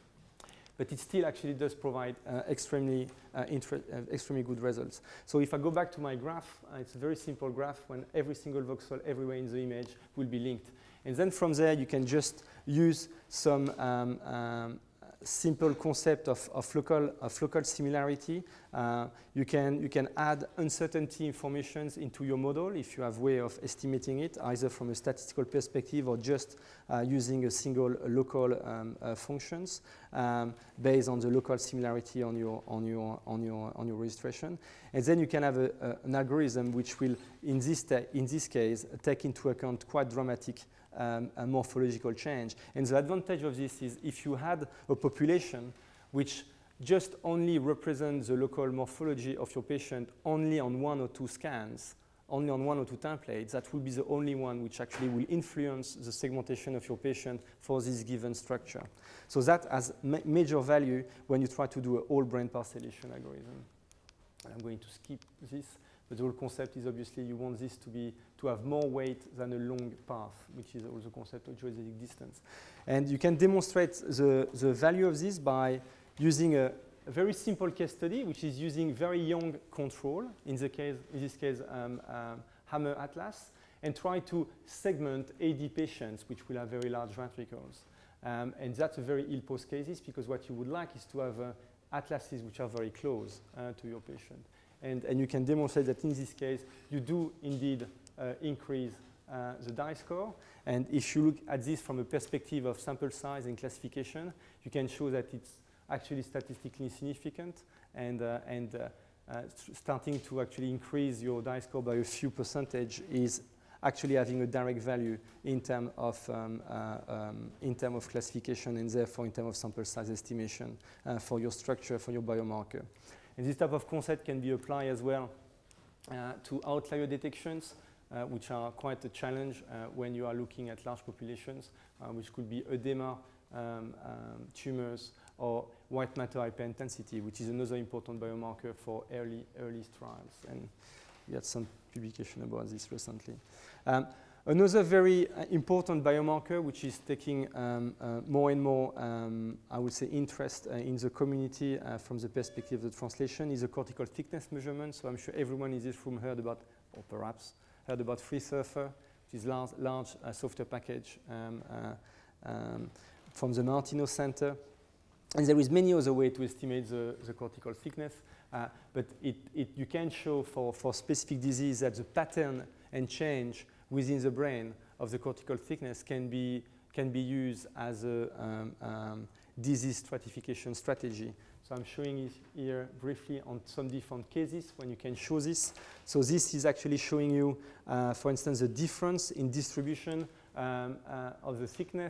But it still actually does provide uh, extremely, uh, uh, extremely good results. So if I go back to my graph, uh, it's a very simple graph when every single voxel everywhere in the image will be linked. And then from there, you can just use some um, um, simple concept of, of, local, of local similarity. Uh, you, can, you can add uncertainty informations into your model if you have a way of estimating it, either from a statistical perspective or just uh, using a single uh, local um, uh, functions um, based on the local similarity on your, on, your, on, your, on your registration. And then you can have a, a, an algorithm which will, in this, in this case, take into account quite dramatic Um, a morphological change. And the advantage of this is if you had a population which just only represents the local morphology of your patient only on one or two scans, only on one or two templates, that will be the only one which actually will influence the segmentation of your patient for this given structure. So that has ma major value when you try to do a whole brain parcellation algorithm. And I'm going to skip this. But the whole concept is obviously you want this to be to have more weight than a long path, which is also the concept of geodesic distance. And you can demonstrate the, the value of this by using a, a very simple case study, which is using very young control, in, the case, in this case um, um, Hammer Atlas, and try to segment A D patients, which will have very large ventricles. Um, and that's a very ill-posed case, because what you would like is to have uh, atlases which are very close uh, to your patient. And, and you can demonstrate that in this case, you do indeed uh, increase uh, the dye score. And if you look at this from a perspective of sample size and classification, you can show that it's actually statistically significant and, uh, and uh, uh, starting to actually increase your dye score by a few percentage is actually having a direct value in terms of, um, uh, um, in term of classification and therefore in terms of sample size estimation uh, for your structure, for your biomarker. And this type of concept can be applied as well uh, to outlier detections, uh, which are quite a challenge uh, when you are looking at large populations, uh, which could be edema, um, um, tumors, or white matter hyperintensity, which is another important biomarker for early, early trials. And we had some publication about this recently. Um, Another very uh, important biomarker, which is taking um, uh, more and more, um, I would say, interest uh, in the community uh, from the perspective of the translation, is a cortical thickness measurement. So I'm sure everyone in this room heard about, or perhaps heard about FreeSurfer, which is a large, large uh, software package um, uh, um, from the Martino Center. And there is many other ways to estimate the, the cortical thickness, uh, but it, it, you can show for, for specific disease that the pattern and change within the brain of the cortical thickness can be, can be used as a um, um, disease stratification strategy. So I'm showing it here briefly on some different cases when you can show this. So this is actually showing you, uh, for instance, the difference in distribution um, uh, of the thickness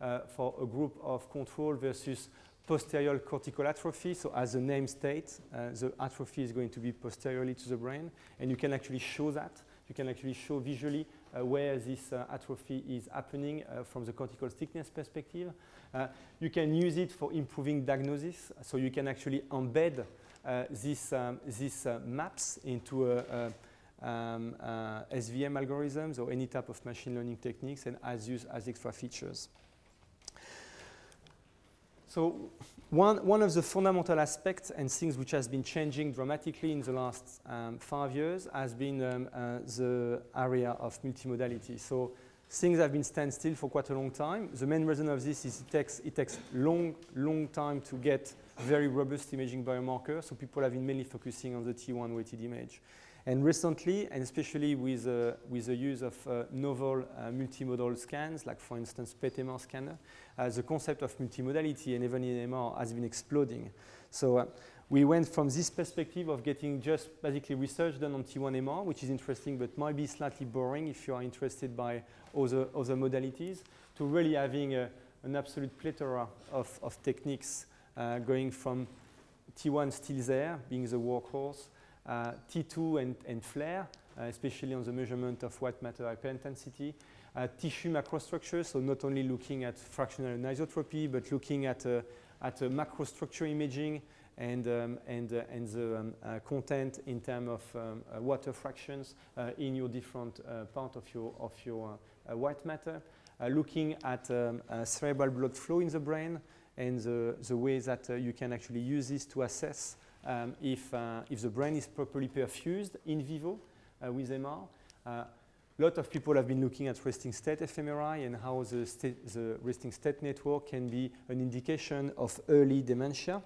uh, for a group of control versus posterior cortical atrophy. So as the name states, uh, the atrophy is going to be posteriorly to the brain, and you can actually show that. You can actually show visually uh, where this uh, atrophy is happening uh, from the cortical thickness perspective. Uh, you can use it for improving diagnosis, so you can actually embed uh, these um, this, uh, maps into a, a Um, uh, S V M algorithms or any type of machine learning techniques, and as used as extra features. So one, one of the fundamental aspects and things which has been changing dramatically in the last um, five years has been um, uh, the area of multimodality. So things have been stand still for quite a long time. The main reason of this is it takes, it takes long, long time to get very robust imaging biomarkers. So people have been mainly focusing on the T one weighted image. And recently, and especially with, uh, with the use of uh, novel uh, multimodal scans, like for instance P E T M R scanner, uh, the concept of multimodality and even in M R has been exploding. So uh, we went from this perspective of getting just basically research done on T one M R, which is interesting but might be slightly boring if you are interested by other, other modalities, to really having a, an absolute plethora of, of techniques uh, going from T one still there, being the workhorse, Uh, T two and, and flare, uh, especially on the measurement of white matter hyperintensity. Uh, tissue macrostructure, so not only looking at fractional anisotropy, but looking at, uh, at uh, macrostructure imaging and, um, and, uh, and the um, uh, content in terms of um, uh, water fractions uh, in your different uh, part of your, of your uh, uh, white matter. Uh, looking at um, uh, cerebral blood flow in the brain and the, the ways that uh, you can actually use this to assess Um, if, uh, if the brain is properly perfused in vivo uh, with M R. A lot of people have been looking at resting state fMRI and how the, the resting state network can be an indication of early dementia.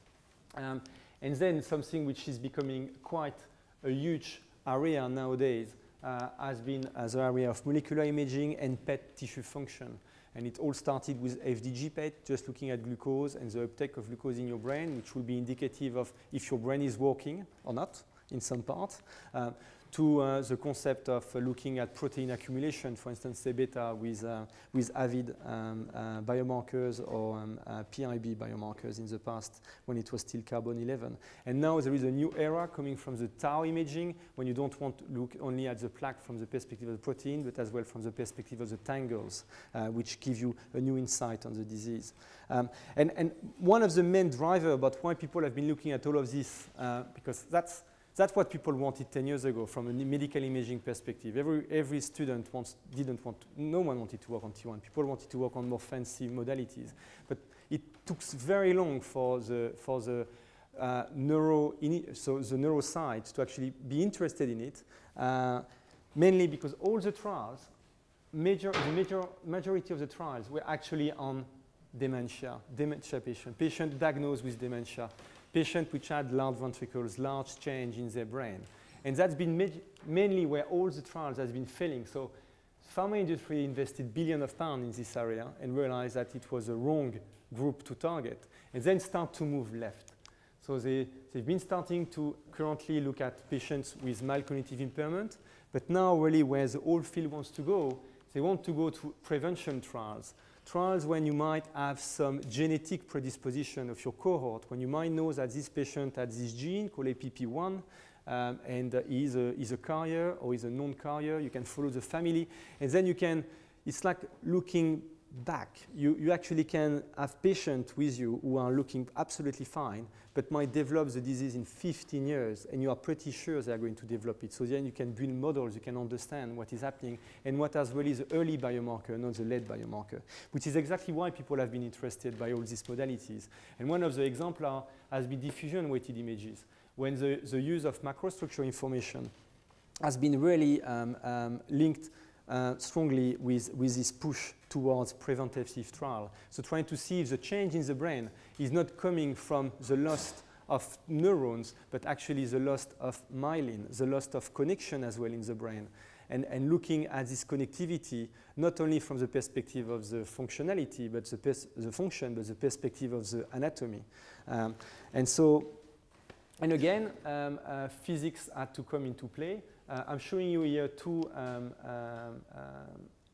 Um, and then something which is becoming quite a huge area nowadays uh, has been uh, the area of molecular imaging and P E T tissue function. And it all started with F D G P E T, just looking at glucose and the uptake of glucose in your brain, which will be indicative of if your brain is working or not in some part, uh, to uh, the concept of uh, looking at protein accumulation, for instance, A beta with, uh, with AVID um, uh, biomarkers or um, uh, P I B biomarkers in the past when it was still carbon eleven. And now there is a new era coming from the tau imaging, when you don't want to look only at the plaque from the perspective of the protein, but as well from the perspective of the tangles, uh, which give you a new insight on the disease. Um, and, and one of the main drivers about why people have been looking at all of this, uh, because that's That's what people wanted ten years ago from a medical imaging perspective. Every, every student wants, didn't want, to, no one wanted to work on T one. People wanted to work on more fancy modalities. But it took very long for the, for the uh, neuro, so the neuroscience to actually be interested in it, uh, mainly because all the trials, major, the major, majority of the trials were actually on dementia, dementia patient, patient diagnosed with dementia. Patients which had large ventricles, large change in their brain. And that's been mainly where all the trials has been failing. So pharma industry invested billions of pounds in this area and realized that it was a wrong group to target, and then start to move left. So they, they've been starting to currently look at patients with mild cognitive impairment, but now really where the whole field wants to go, they want to go to prevention trials. Trials when you might have some genetic predisposition of your cohort, when you might know that this patient had this gene called A P P one, um, and uh, is, a, is a carrier or is a non-carrier. You can follow the family, and then you can, it's like looking back. You, you actually can have patients with you who are looking absolutely fine, but might develop the disease in fifteen years, and you are pretty sure they are going to develop it. So then you can build models, you can understand what is happening, and what has really the early biomarker, not the late biomarker, which is exactly why people have been interested by all these modalities. And one of the examples has been diffusion-weighted images, when the, the use of macrostructure information has been really um, um, linked Uh, strongly with, with this push towards preventative trial. So trying to see if the change in the brain is not coming from the loss of neurons, but actually the loss of myelin, the loss of connection as well in the brain. And, and looking at this connectivity, not only from the perspective of the functionality, but the, pers the function, but the perspective of the anatomy. Um, and so, and again, um, uh, physics had to come into play. Uh, I'm showing you here two um, um, um,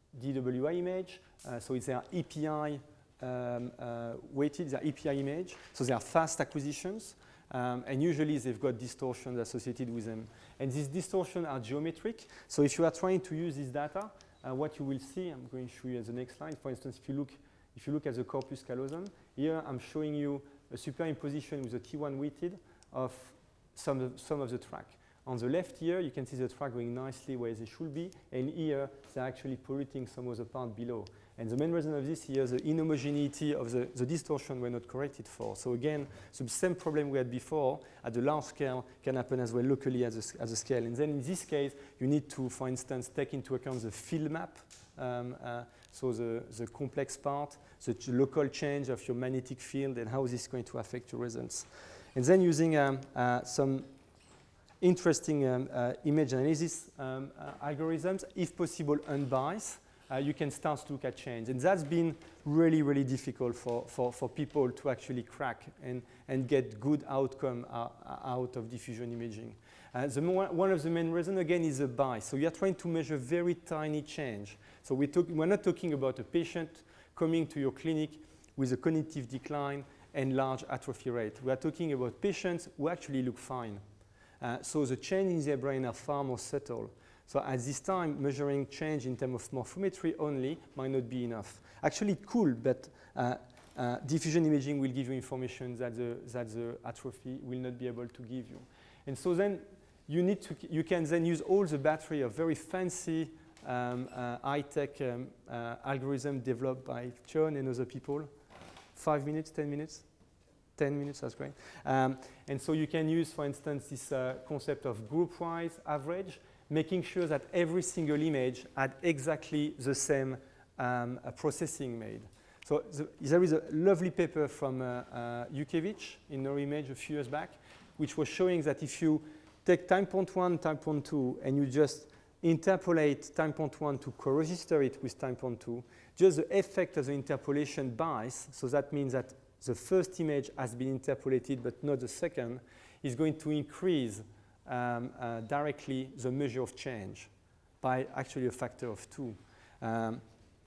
D W I image, uh, so it's their E P I um, uh, weighted, their E P I image, so they are fast acquisitions, um, and usually they've got distortions associated with them. And these distortions are geometric, so if you are trying to use this data, uh, what you will see, I'm going to show you at the next slide, for instance, if you look, if you look at the corpus callosum, here I'm showing you a superimposition with a T one weighted of some of, some of the track. On the left here, you can see the track going nicely where they should be, and here, they're actually polluting some of the part below. And the main reason of this here, the inhomogeneity of the, the distortion were not corrected for. So again, the same problem we had before at the large scale can happen as well locally at the, at the scale. And then in this case, you need to, for instance, take into account the field map, um, uh, so the, the complex part, the local change of your magnetic field, and how is this going to affect your results. And then using um, uh, some interesting um, uh, image analysis um, uh, algorithms, if possible unbiased, uh, you can start to look at change. And that's been really, really difficult for, for, for people to actually crack and, and get good outcome uh, out of diffusion imaging. Uh, the one of the main reasons, again, is the bias. So we are trying to measure very tiny change. So we talk, we're not talking about a patient coming to your clinic with a cognitive decline and large atrophy rate. We are talking about patients who actually look fine. Uh, so the change in their brain are far more subtle. So at this time, measuring change in terms of morphometry only might not be enough. Actually, cool, but uh, uh, diffusion imaging will give you information that the, that the atrophy will not be able to give you. And so then you, need to, you can then use all the battery of very fancy um, uh, high-tech um, uh, algorithm developed by John and other people. Five minutes, ten minutes? ten minutes, that's great. Um, and so you can use, for instance, this uh, concept of group-wise average, making sure that every single image had exactly the same um, uh, processing made. So the, there is a lovely paper from uh, uh, Jukiewicz in Neuroimage a few years back, which was showing that if you take time point one, time point two, and you just interpolate time point one to co-register it with time point two, just the effect of the interpolation bias, so that means that the first image has been interpolated but not the second, is going to increase um, uh, directly the measure of change by actually a factor of two. Um,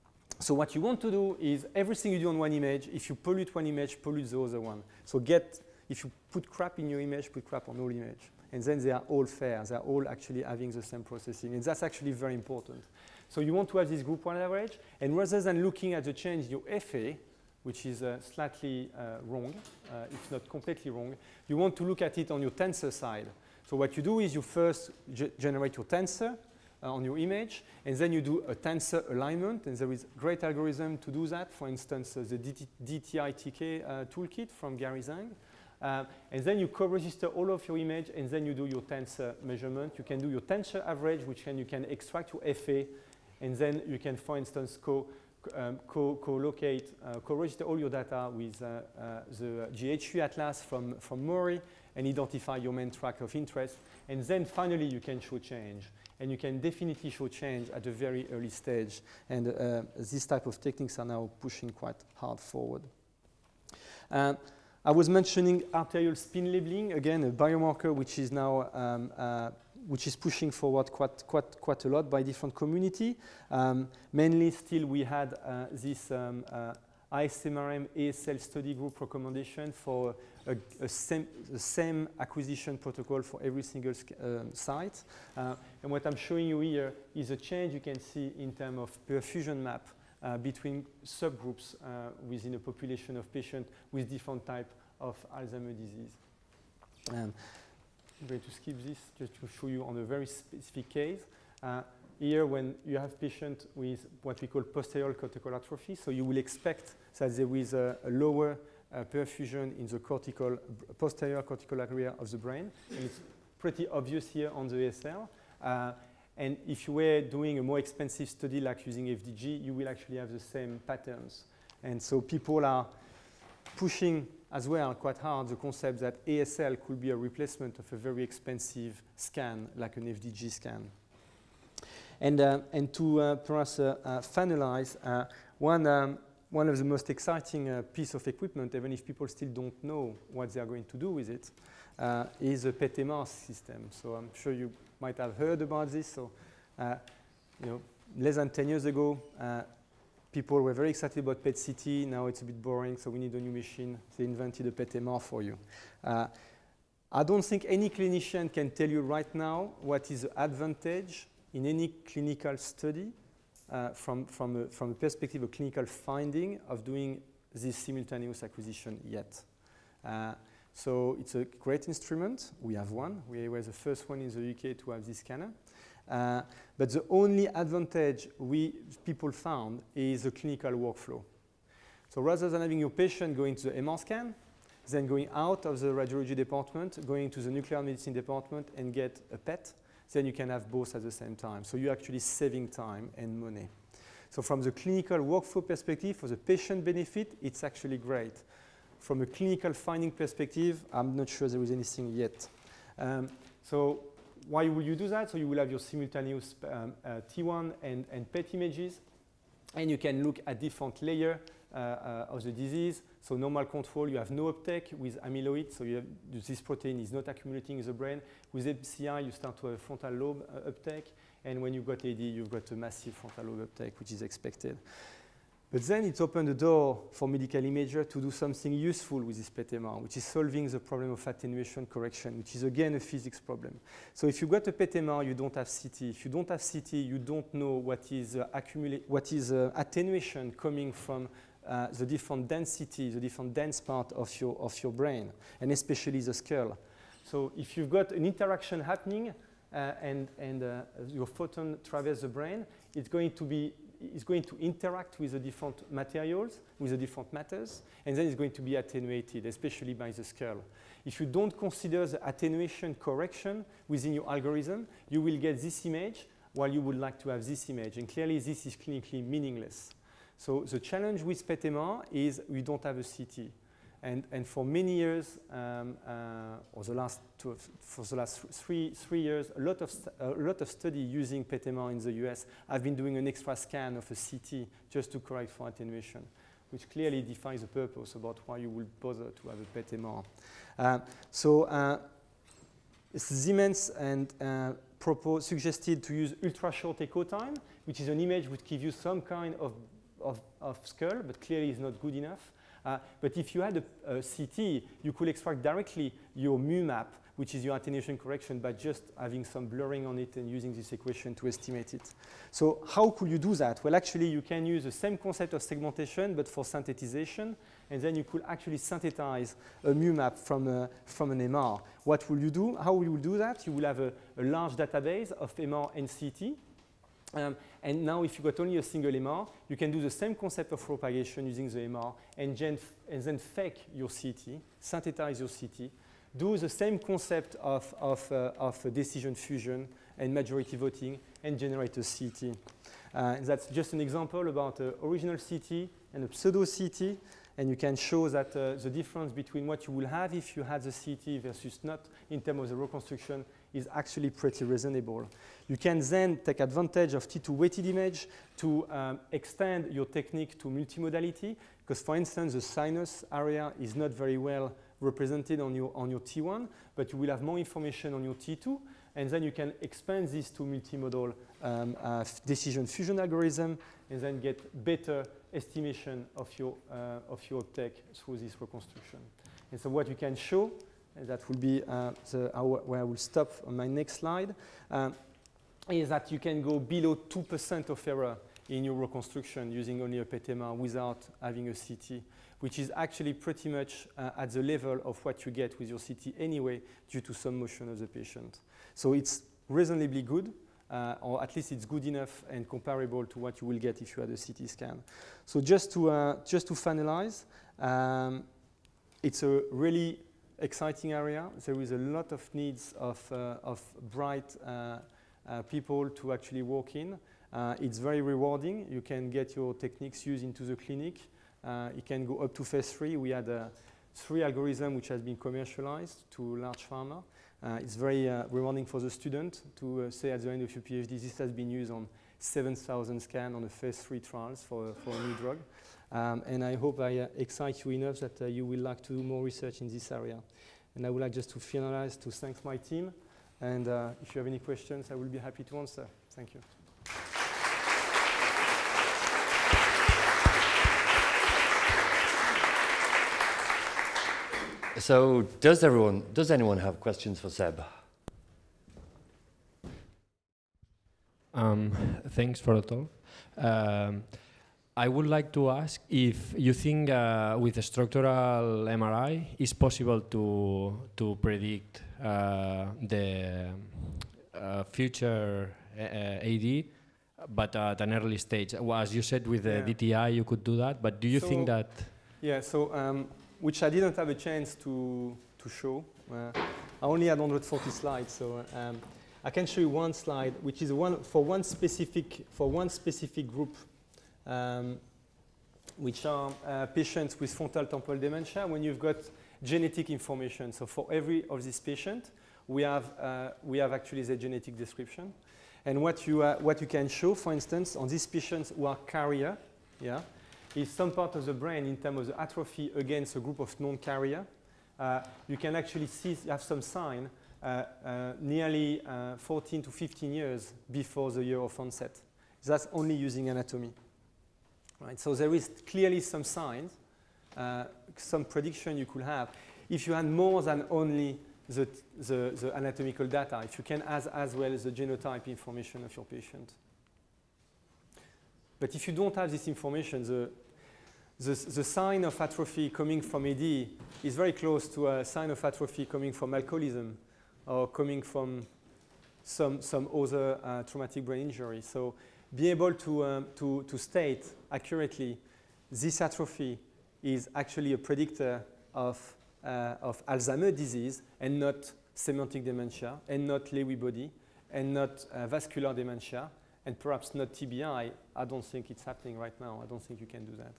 so what you want to do is everything you do on one image, if you pollute one image, pollute the other one. So get, if you put crap in your image, put crap on all image. And then they are all fair. They are all actually having the same processing. And that's actually very important. So you want to have this group one average. And rather than looking at the change in your F A, which is uh, slightly uh, wrong, uh, if not completely wrong, you want to look at it on your tensor side. So what you do is you first ge generate your tensor uh, on your image, and then you do a tensor alignment, and there is a great algorithm to do that. For instance, uh, the D T I T K uh, toolkit from Gary Zhang. Uh, and then you co-register all of your image, and then you do your tensor measurement. You can do your tensor average, which can you can extract your F A, and then you can, for instance, co Um, co-locate, co uh, co-register all your data with uh, uh, the G H three atlas from, from Mori and identify your main track of interest. And then finally you can show change. And you can definitely show change at a very early stage. And uh, these type of techniques are now pushing quite hard forward. Uh, I was mentioning arterial spin labeling, again a biomarker which is now um, uh, which is pushing forward quite, quite, quite a lot by different community. Um, mainly still we had uh, this um, uh, I S M R M A S L study group recommendation for a, a same, the same acquisition protocol for every single um, site. Uh, and what I'm showing you here is a change you can see in terms of perfusion map uh, between subgroups uh, within a population of patients with different type of Alzheimer's disease. Um, I'm going to skip this just to show you on a very specific case. Uh, here, when you have patients with what we call posterior cortical atrophy, so you will expect that there is a, a lower uh, perfusion in the cortical, posterior cortical area of the brain. And it's pretty obvious here on the A S L. Uh, and if you were doing a more expensive study like using F D G, you will actually have the same patterns. And so people are pushing as well quite hard the concept that A S L could be a replacement of a very expensive scan like an F D G scan. And, uh, and to uh, perhaps uh, uh, finalize, uh, one, um, one of the most exciting uh, piece of equipment, even if people still don't know what they are going to do with it, uh, is a P E T M A R system. So I'm sure you might have heard about this. So, uh, you know, less than ten years ago, uh, people were very excited about P E T C T. Now it's a bit boring, so we need a new machine. They invented a P E T M R for you. Uh, I don't think any clinician can tell you right now what is the advantage in any clinical study uh, from, from, a, from a perspective of clinical finding of doing this simultaneous acquisition yet. Uh, so it's a great instrument. We have one. We were the first one in the U K to have this scanner. Uh, but the only advantage we people found is the clinical workflow. So rather than having your patient going to the M R scan, then going out of the radiology department, going to the nuclear medicine department and get a P E T, then you can have both at the same time. So you're actually saving time and money. So from the clinical workflow perspective, for the patient benefit, it's actually great. From a clinical finding perspective, I'm not sure there is anything yet. Um, so why will you do that? So you will have your simultaneous um, uh, T one and, and P E T images, and you can look at different layers uh, uh, of the disease. So normal control, you have no uptake with amyloid, so you have, this protein is not accumulating in the brain. With M C I, you start to have frontal lobe uh, uptake, and when you've got A D, you've got a massive frontal lobe uptake, which is expected. But then it's opened the door for medical imager to do something useful with this P E T M R, which is solving the problem of attenuation correction, which is again a physics problem. So if you've got a P E T M R, you don't have C T. If you don't have C T, you don't know what is, uh, accumulate, what is uh, attenuation coming from uh, the different density, the different dense part of your, of your brain, and especially the skull. So if you've got an interaction happening uh, and, and uh, your photon traverses the brain, it's going to be is going to interact with the different materials, with the different matters, and then it's going to be attenuated, especially by the skull. If you don't consider the attenuation correction within your algorithm, you will get this image while you would like to have this image, and clearly this is clinically meaningless. So the challenge with P E T M R is we don't have a C T. And, and for many years, um, uh, or the last two, for the last three, three years, a lot of a lot of study using P E T M R in the U S have been doing an extra scan of a C T just to correct for attenuation, which clearly defines the purpose about why you would bother to have a P E T M R. Uh, so uh, Siemens and uh, proposed, suggested to use ultra short echo time, which is an image which gives you some kind of, of, of skull, but clearly is not good enough. Uh, but if you had a, a C T, you could extract directly your mu map, which is your attenuation correction, by just having some blurring on it and using this equation to estimate it. So how could you do that? Well, actually, you can use the same concept of segmentation, but for synthetization, and then you could actually synthesize a mu map from, a, from an M R. What will you do? How will you do that? You will have a, a large database of M R and C T. Um, and now if you've got only a single M R, you can do the same concept of propagation using the M R and, gen and then fake your C T, synthesize your C T, do the same concept of, of, uh, of decision fusion and majority voting and generate a C T. Uh, that's just an example about an original C T and a pseudo C T, and you can show that uh, the difference between what you will have if you had the C T versus not in terms of the reconstruction is actually pretty reasonable. You can then take advantage of T two weighted image to um, extend your technique to multimodality, because for instance, the sinus area is not very well represented on your, on your T one, but you will have more information on your T two, and then you can expand this to multimodal um, uh, decision fusion algorithm, and then get better estimation of your, uh, of your uptake through this reconstruction. And so what you can show, and that will be uh, the, our, where I will stop on my next slide, um, is that you can go below two percent of error in your reconstruction using only a P E T M R without having a C T, which is actually pretty much uh, at the level of what you get with your C T anyway due to some motion of the patient. So it's reasonably good, uh, or at least it's good enough and comparable to what you will get if you had a C T scan. So just to, uh, just to finalize, um, it's a really exciting area. There is a lot of needs of, uh, of bright uh, uh, people to actually work in. Uh, it's very rewarding. You can get your techniques used into the clinic. Uh, it can go up to phase three. We had uh, three algorithms which has been commercialized to large pharma. Uh, it's very uh, rewarding for the student to uh, say at the end of your PhD, this has been used on seven thousand scans on the phase three trials for, for a new drug. Um, and I hope I uh, excite you enough that uh, you will like to do more research in this area. And I would like just to finalize to thank my team. And uh, if you have any questions, I will be happy to answer. Thank you. So does everyone, does anyone have questions for Seb? Um, thanks for the talk. Um, I would like to ask if you think uh, with the structural M R I it's possible to to predict uh, the uh, future uh, A D, but at an early stage. Well, as you said with the yeah. D T I, you could do that. But do you so think that? Yeah. So um, which I didn't have a chance to to show. Uh, I only had one hundred forty slides, so. Um, I can show you one slide, which is one for one specific for one specific group, um, which are uh, patients with frontal temporal dementia. When you've got genetic information, so for every of these patients, we have uh, we have actually the genetic description, and what you uh, what you can show, for instance, on these patients who are carrier, yeah, is some part of the brain in terms of the atrophy against a group of non-carrier. Uh, you can actually see you have some sign. Uh, uh, nearly uh, fourteen to fifteen years before the year of onset. That's only using anatomy. Right? So there is clearly some signs, uh, some prediction you could have. If you had more than only the, the, the anatomical data, if you can add as well as the genotype information of your patient. But if you don't have this information, the, the, the sign of atrophy coming from A D is very close to a sign of atrophy coming from alcoholism, or coming from some, some other uh, traumatic brain injury. So be able to, um, to, to state accurately this atrophy is actually a predictor of, uh, of Alzheimer's disease and not semantic dementia and not Lewy body and not uh, vascular dementia and perhaps not T B I. I don't think it's happening right now. I don't think you can do that.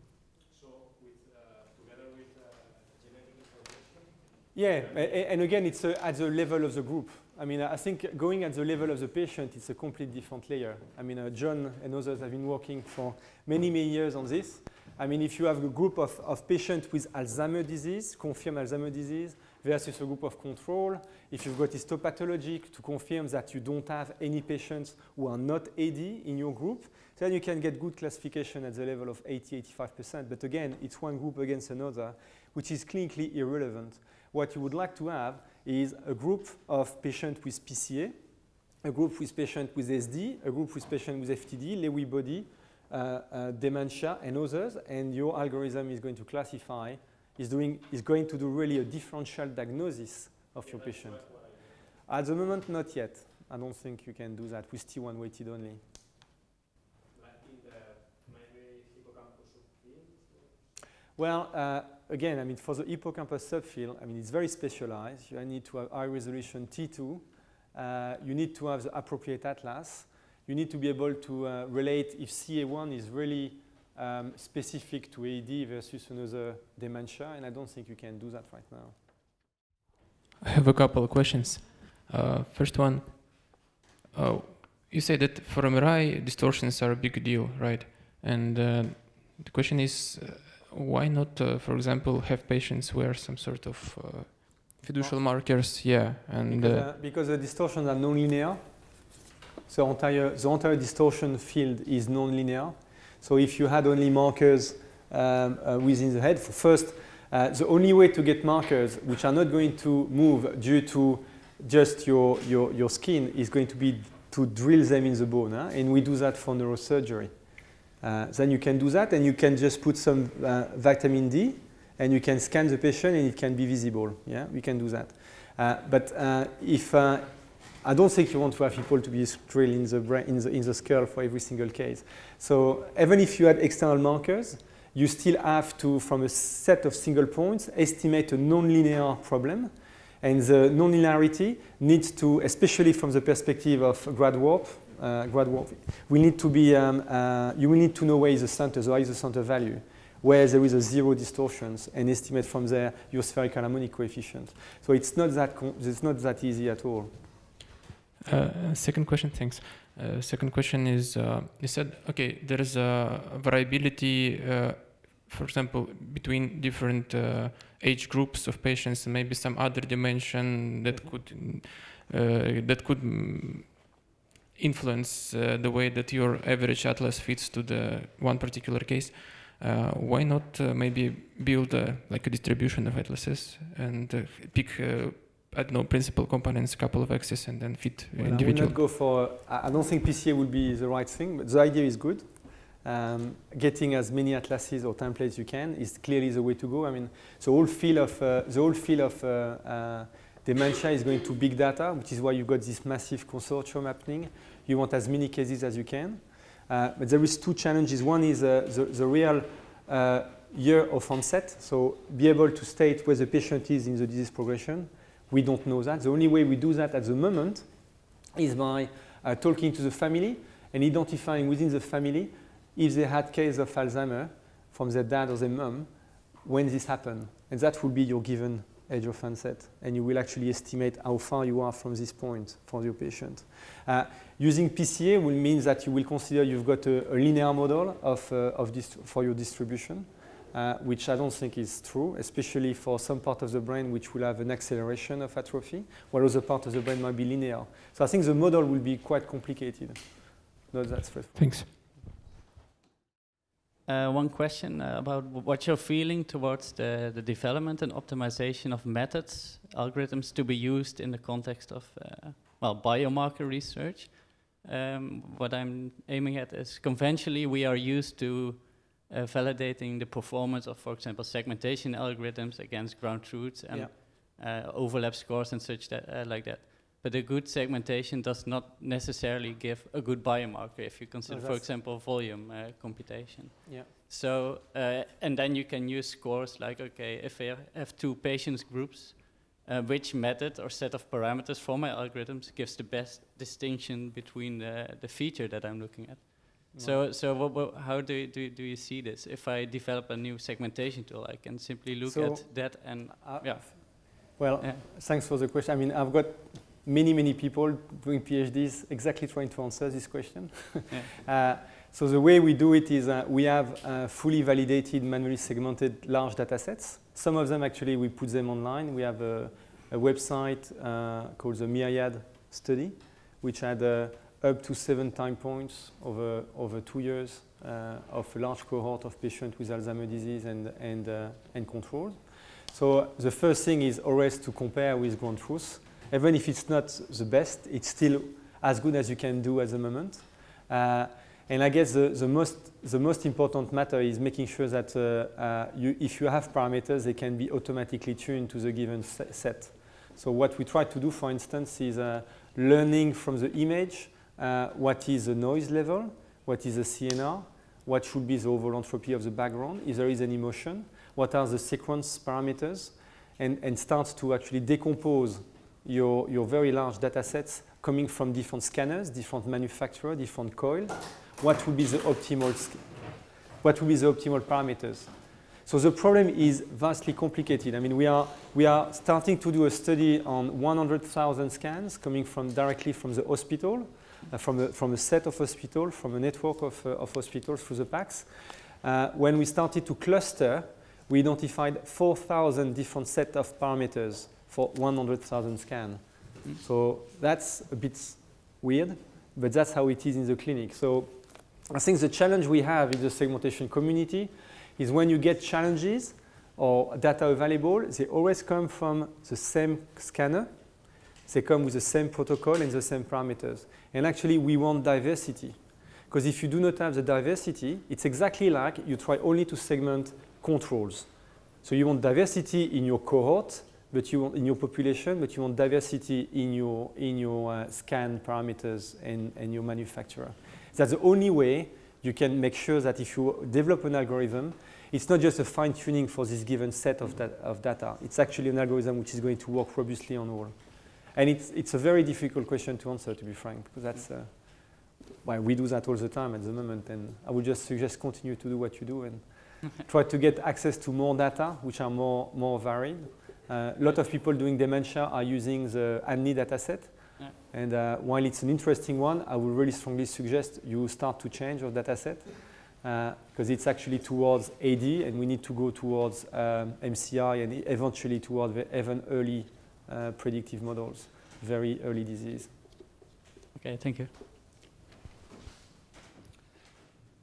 Yeah, and again, it's uh, at the level of the group. I mean, I think going at the level of the patient, it's a completely different layer. I mean, uh, John and others have been working for many, many years on this. I mean, if you have a group of, of patients with Alzheimer's disease, confirmed Alzheimer's disease, versus a group of control, if you've got histopathology to confirm that you don't have any patients who are not A D in your group, then you can get good classification at the level of eighty, eighty-five percent. But again, it's one group against another, which is clinically irrelevant. What you would like to have is a group of patients with P C A, a group with patients with S D, a group with patients with F T D, Lewy body, uh, uh, dementia, and others, and your algorithm is going to classify, is, doing, is going to do really a differential diagnosis of your patient. At the moment, not yet. I don't think you can do that with T one weighted only. Well, uh, again, I mean, for the hippocampus subfield, I mean, it's very specialized. You need to have high resolution T two. Uh, you need to have the appropriate atlas. You need to be able to uh, relate if C A one is really um, specific to A D versus another dementia, and I don't think you can do that right now. I have a couple of questions. Uh, first one, uh, you say that for M R I, distortions are a big deal, right? And uh, the question is, uh, why not, uh, for example, have patients wear some sort of uh, fiducial markers? Yeah, and because, uh, uh, because the distortions are non-linear. So entire, the entire distortion field is non-linear. So if you had only markers um, uh, within the head, first, uh, the only way to get markers which are not going to move due to just your, your, your skin is going to be to drill them in the bone. Huh? And we do that for neurosurgery. Uh, then you can do that, and you can just put some uh, vitamin D, and you can scan the patient, and it can be visible. Yeah, we can do that. Uh, but uh, if uh, I don't think you want to have people to be drilled in the brain, in the in the skull for every single case. So even if you had external markers, you still have to, from a set of single points, estimate a non-linear problem, and the non-linearity needs to, especially from the perspective of grad warp. Uh, grad warp. We need to be, um, uh, you will need to know where is the center, so where is the center value, where there is a zero distortions, and estimate from there your spherical harmonic coefficient. So it's not that, it's not that easy at all. Uh, second question, thanks. Uh, second question is, uh, you said, okay, there is a variability, uh, for example, between different uh, age groups of patients, and maybe some other dimension that could, uh, that could influence uh, the way that your average atlas fits to the one particular case. uh, why not uh, maybe build a, like a distribution of atlases and uh, pick, uh, I don't know, principal components, a couple of axes, and then fit well, individual? I will not go for, I don't think P C A would be the right thing, but the idea is good. Um, getting as many atlases or templates you can is clearly the way to go. I mean, the whole field of, uh, the whole field of uh, uh, dementia is going to big data, which is why you've got this massive consortium happening. You want as many cases as you can. Uh, but there is two challenges. One is uh, the, the real uh, year of onset. So be able to state where the patient is in the disease progression. We don't know that. The only way we do that at the moment is by uh, talking to the family and identifying within the family if they had case of Alzheimer from their dad or their mom, when this happened. And that will be your given age of onset. And you will actually estimate how far you are from this point for your patient. Uh, using P C A will mean that you will consider you've got a, a linear model of, uh, of this for your distribution, uh, which I don't think is true, especially for some part of the brain which will have an acceleration of atrophy, while other part of the brain might be linear. So I think the model will be quite complicated. No, that's first. Thanks. Uh, one question uh, about what you're feeling towards the, the development and optimization of methods, algorithms to be used in the context of, uh, well, biomarker research. Um, what I'm aiming at is conventionally we are used to uh, validating the performance of, for example, segmentation algorithms against ground truths and yeah. uh, overlap scores and such that, uh, like that. But a good segmentation does not necessarily give a good biomarker if you consider, oh, for example, volume uh, computation. Yeah. So, uh, and then you can use scores like, okay, if I have two patients groups, uh, which method or set of parameters for my algorithms gives the best distinction between the, the feature that I'm looking at. Right. So, so what, what, how do you, do, do you see this? If I develop a new segmentation tool, I can simply look so at that and, uh, yeah. Well, yeah. Thanks for the question. I mean, I've got many, many people doing PhDs exactly trying to answer this question. Yeah. uh, so the way we do it is uh, we have uh, fully validated, manually segmented large data sets. Some of them actually we put them online. We have a, a website uh, called the Myriad study, which had uh, up to seven time points over, over two years uh, of a large cohort of patients with Alzheimer's disease and, and, uh, and controls. So the first thing is always to compare with ground truth. Even if it's not the best, it's still as good as you can do at the moment. Uh, and I guess the, the, most, the most important matter is making sure that uh, uh, you, if you have parameters, they can be automatically tuned to the given set. So what we try to do, for instance, is uh, learning from the image uh, what is the noise level, what is the C N R, what should be the overall entropy of the background, if there is any motion, what are the sequence parameters, and, and start to actually decompose Your, your very large data sets coming from different scanners, different manufacturers, different coil. What would be the optimal, what would be the optimal parameters? So the problem is vastly complicated. I mean, we are, we are starting to do a study on one hundred thousand scans coming from directly from the hospital, uh, from, a, from a set of hospitals, from a network of, uh, of hospitals through the PACS. Uh, when we started to cluster, we identified four thousand different set of parameters for one hundred thousand scans. Mm. So that's a bit weird, but that's how it is in the clinic. So I think the challenge we have in the segmentation community is when you get challenges or data available, they always come from the same scanner. They come with the same protocol and the same parameters. And actually, we want diversity. Because if you do not have the diversity, it's exactly like you try only to segment controls. So you want diversity in your cohort, but you want in your population, but you want diversity in your, in your uh, scan parameters and, and your manufacturer. That's the only way you can make sure that if you develop an algorithm, it's not just a fine-tuning for this given set of, that, of data. It's actually an algorithm which is going to work robustly on all. And it's, it's a very difficult question to answer, to be frank, because that's, uh, well, we do that all the time at the moment, and I would just suggest continue to do what you do and try to get access to more data, which are more, more varied. Uh, a lot of people doing dementia are using the Henri dataset. Yeah. And uh, while it's an interesting one, I would really strongly suggest you start to change your dataset because uh, it's actually towards A D and we need to go towards um, M C I and eventually towards even early uh, predictive models, very early disease. Okay, thank you.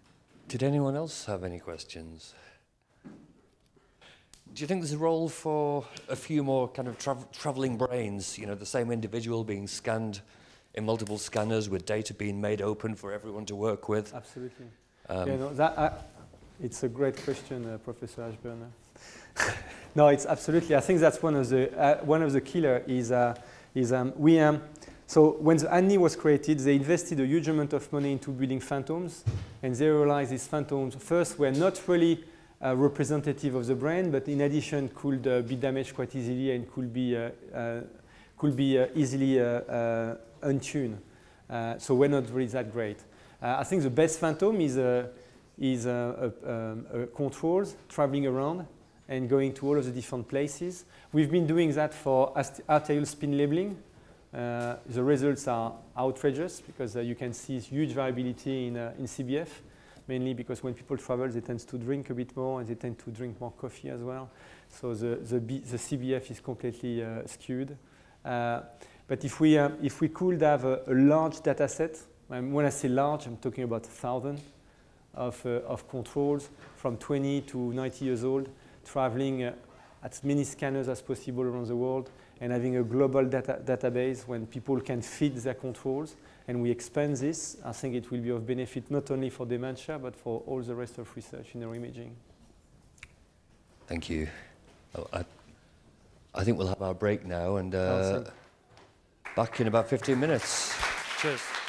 Did anyone else have any questions? Do you think there's a role for a few more kind of tra traveling brains, you know, the same individual being scanned in multiple scanners with data being made open for everyone to work with? Absolutely. Um, yeah, no, that, uh, it's a great question, uh, Professor Ashburn. No, it's absolutely. I think that's one of the uh, one of the killer is uh, is um, we um, so when the Henri was created, they invested a huge amount of money into building phantoms, and they realized these phantoms first were not really uh, representative of the brain, but in addition could uh, be damaged quite easily and could be uh, uh, could be uh, easily uh, uh, untuned. Uh, so we're not really that great. Uh, I think the best phantom is uh, is uh, uh, um, uh, controls traveling around and going to all of the different places. We've been doing that for arterial spin labeling. Uh, the results are outrageous because uh, you can see huge variability in, uh, in C B F, mainly because when people travel, they tend to drink a bit more and they tend to drink more coffee as well. So the, the, B, the C B F is completely uh, skewed. Uh, but if we, uh, if we could have a, a large data set, um, when I say large, I'm talking about a thousand of, uh, of controls from twenty to ninety years old, traveling uh, as many scanners as possible around the world and having a global data database when people can feed their controls and we expand this, I think it will be of benefit not only for dementia but for all the rest of research in neuroimaging. Thank you. Oh, I, I think we'll have our break now and uh, back in about fifteen minutes. Cheers.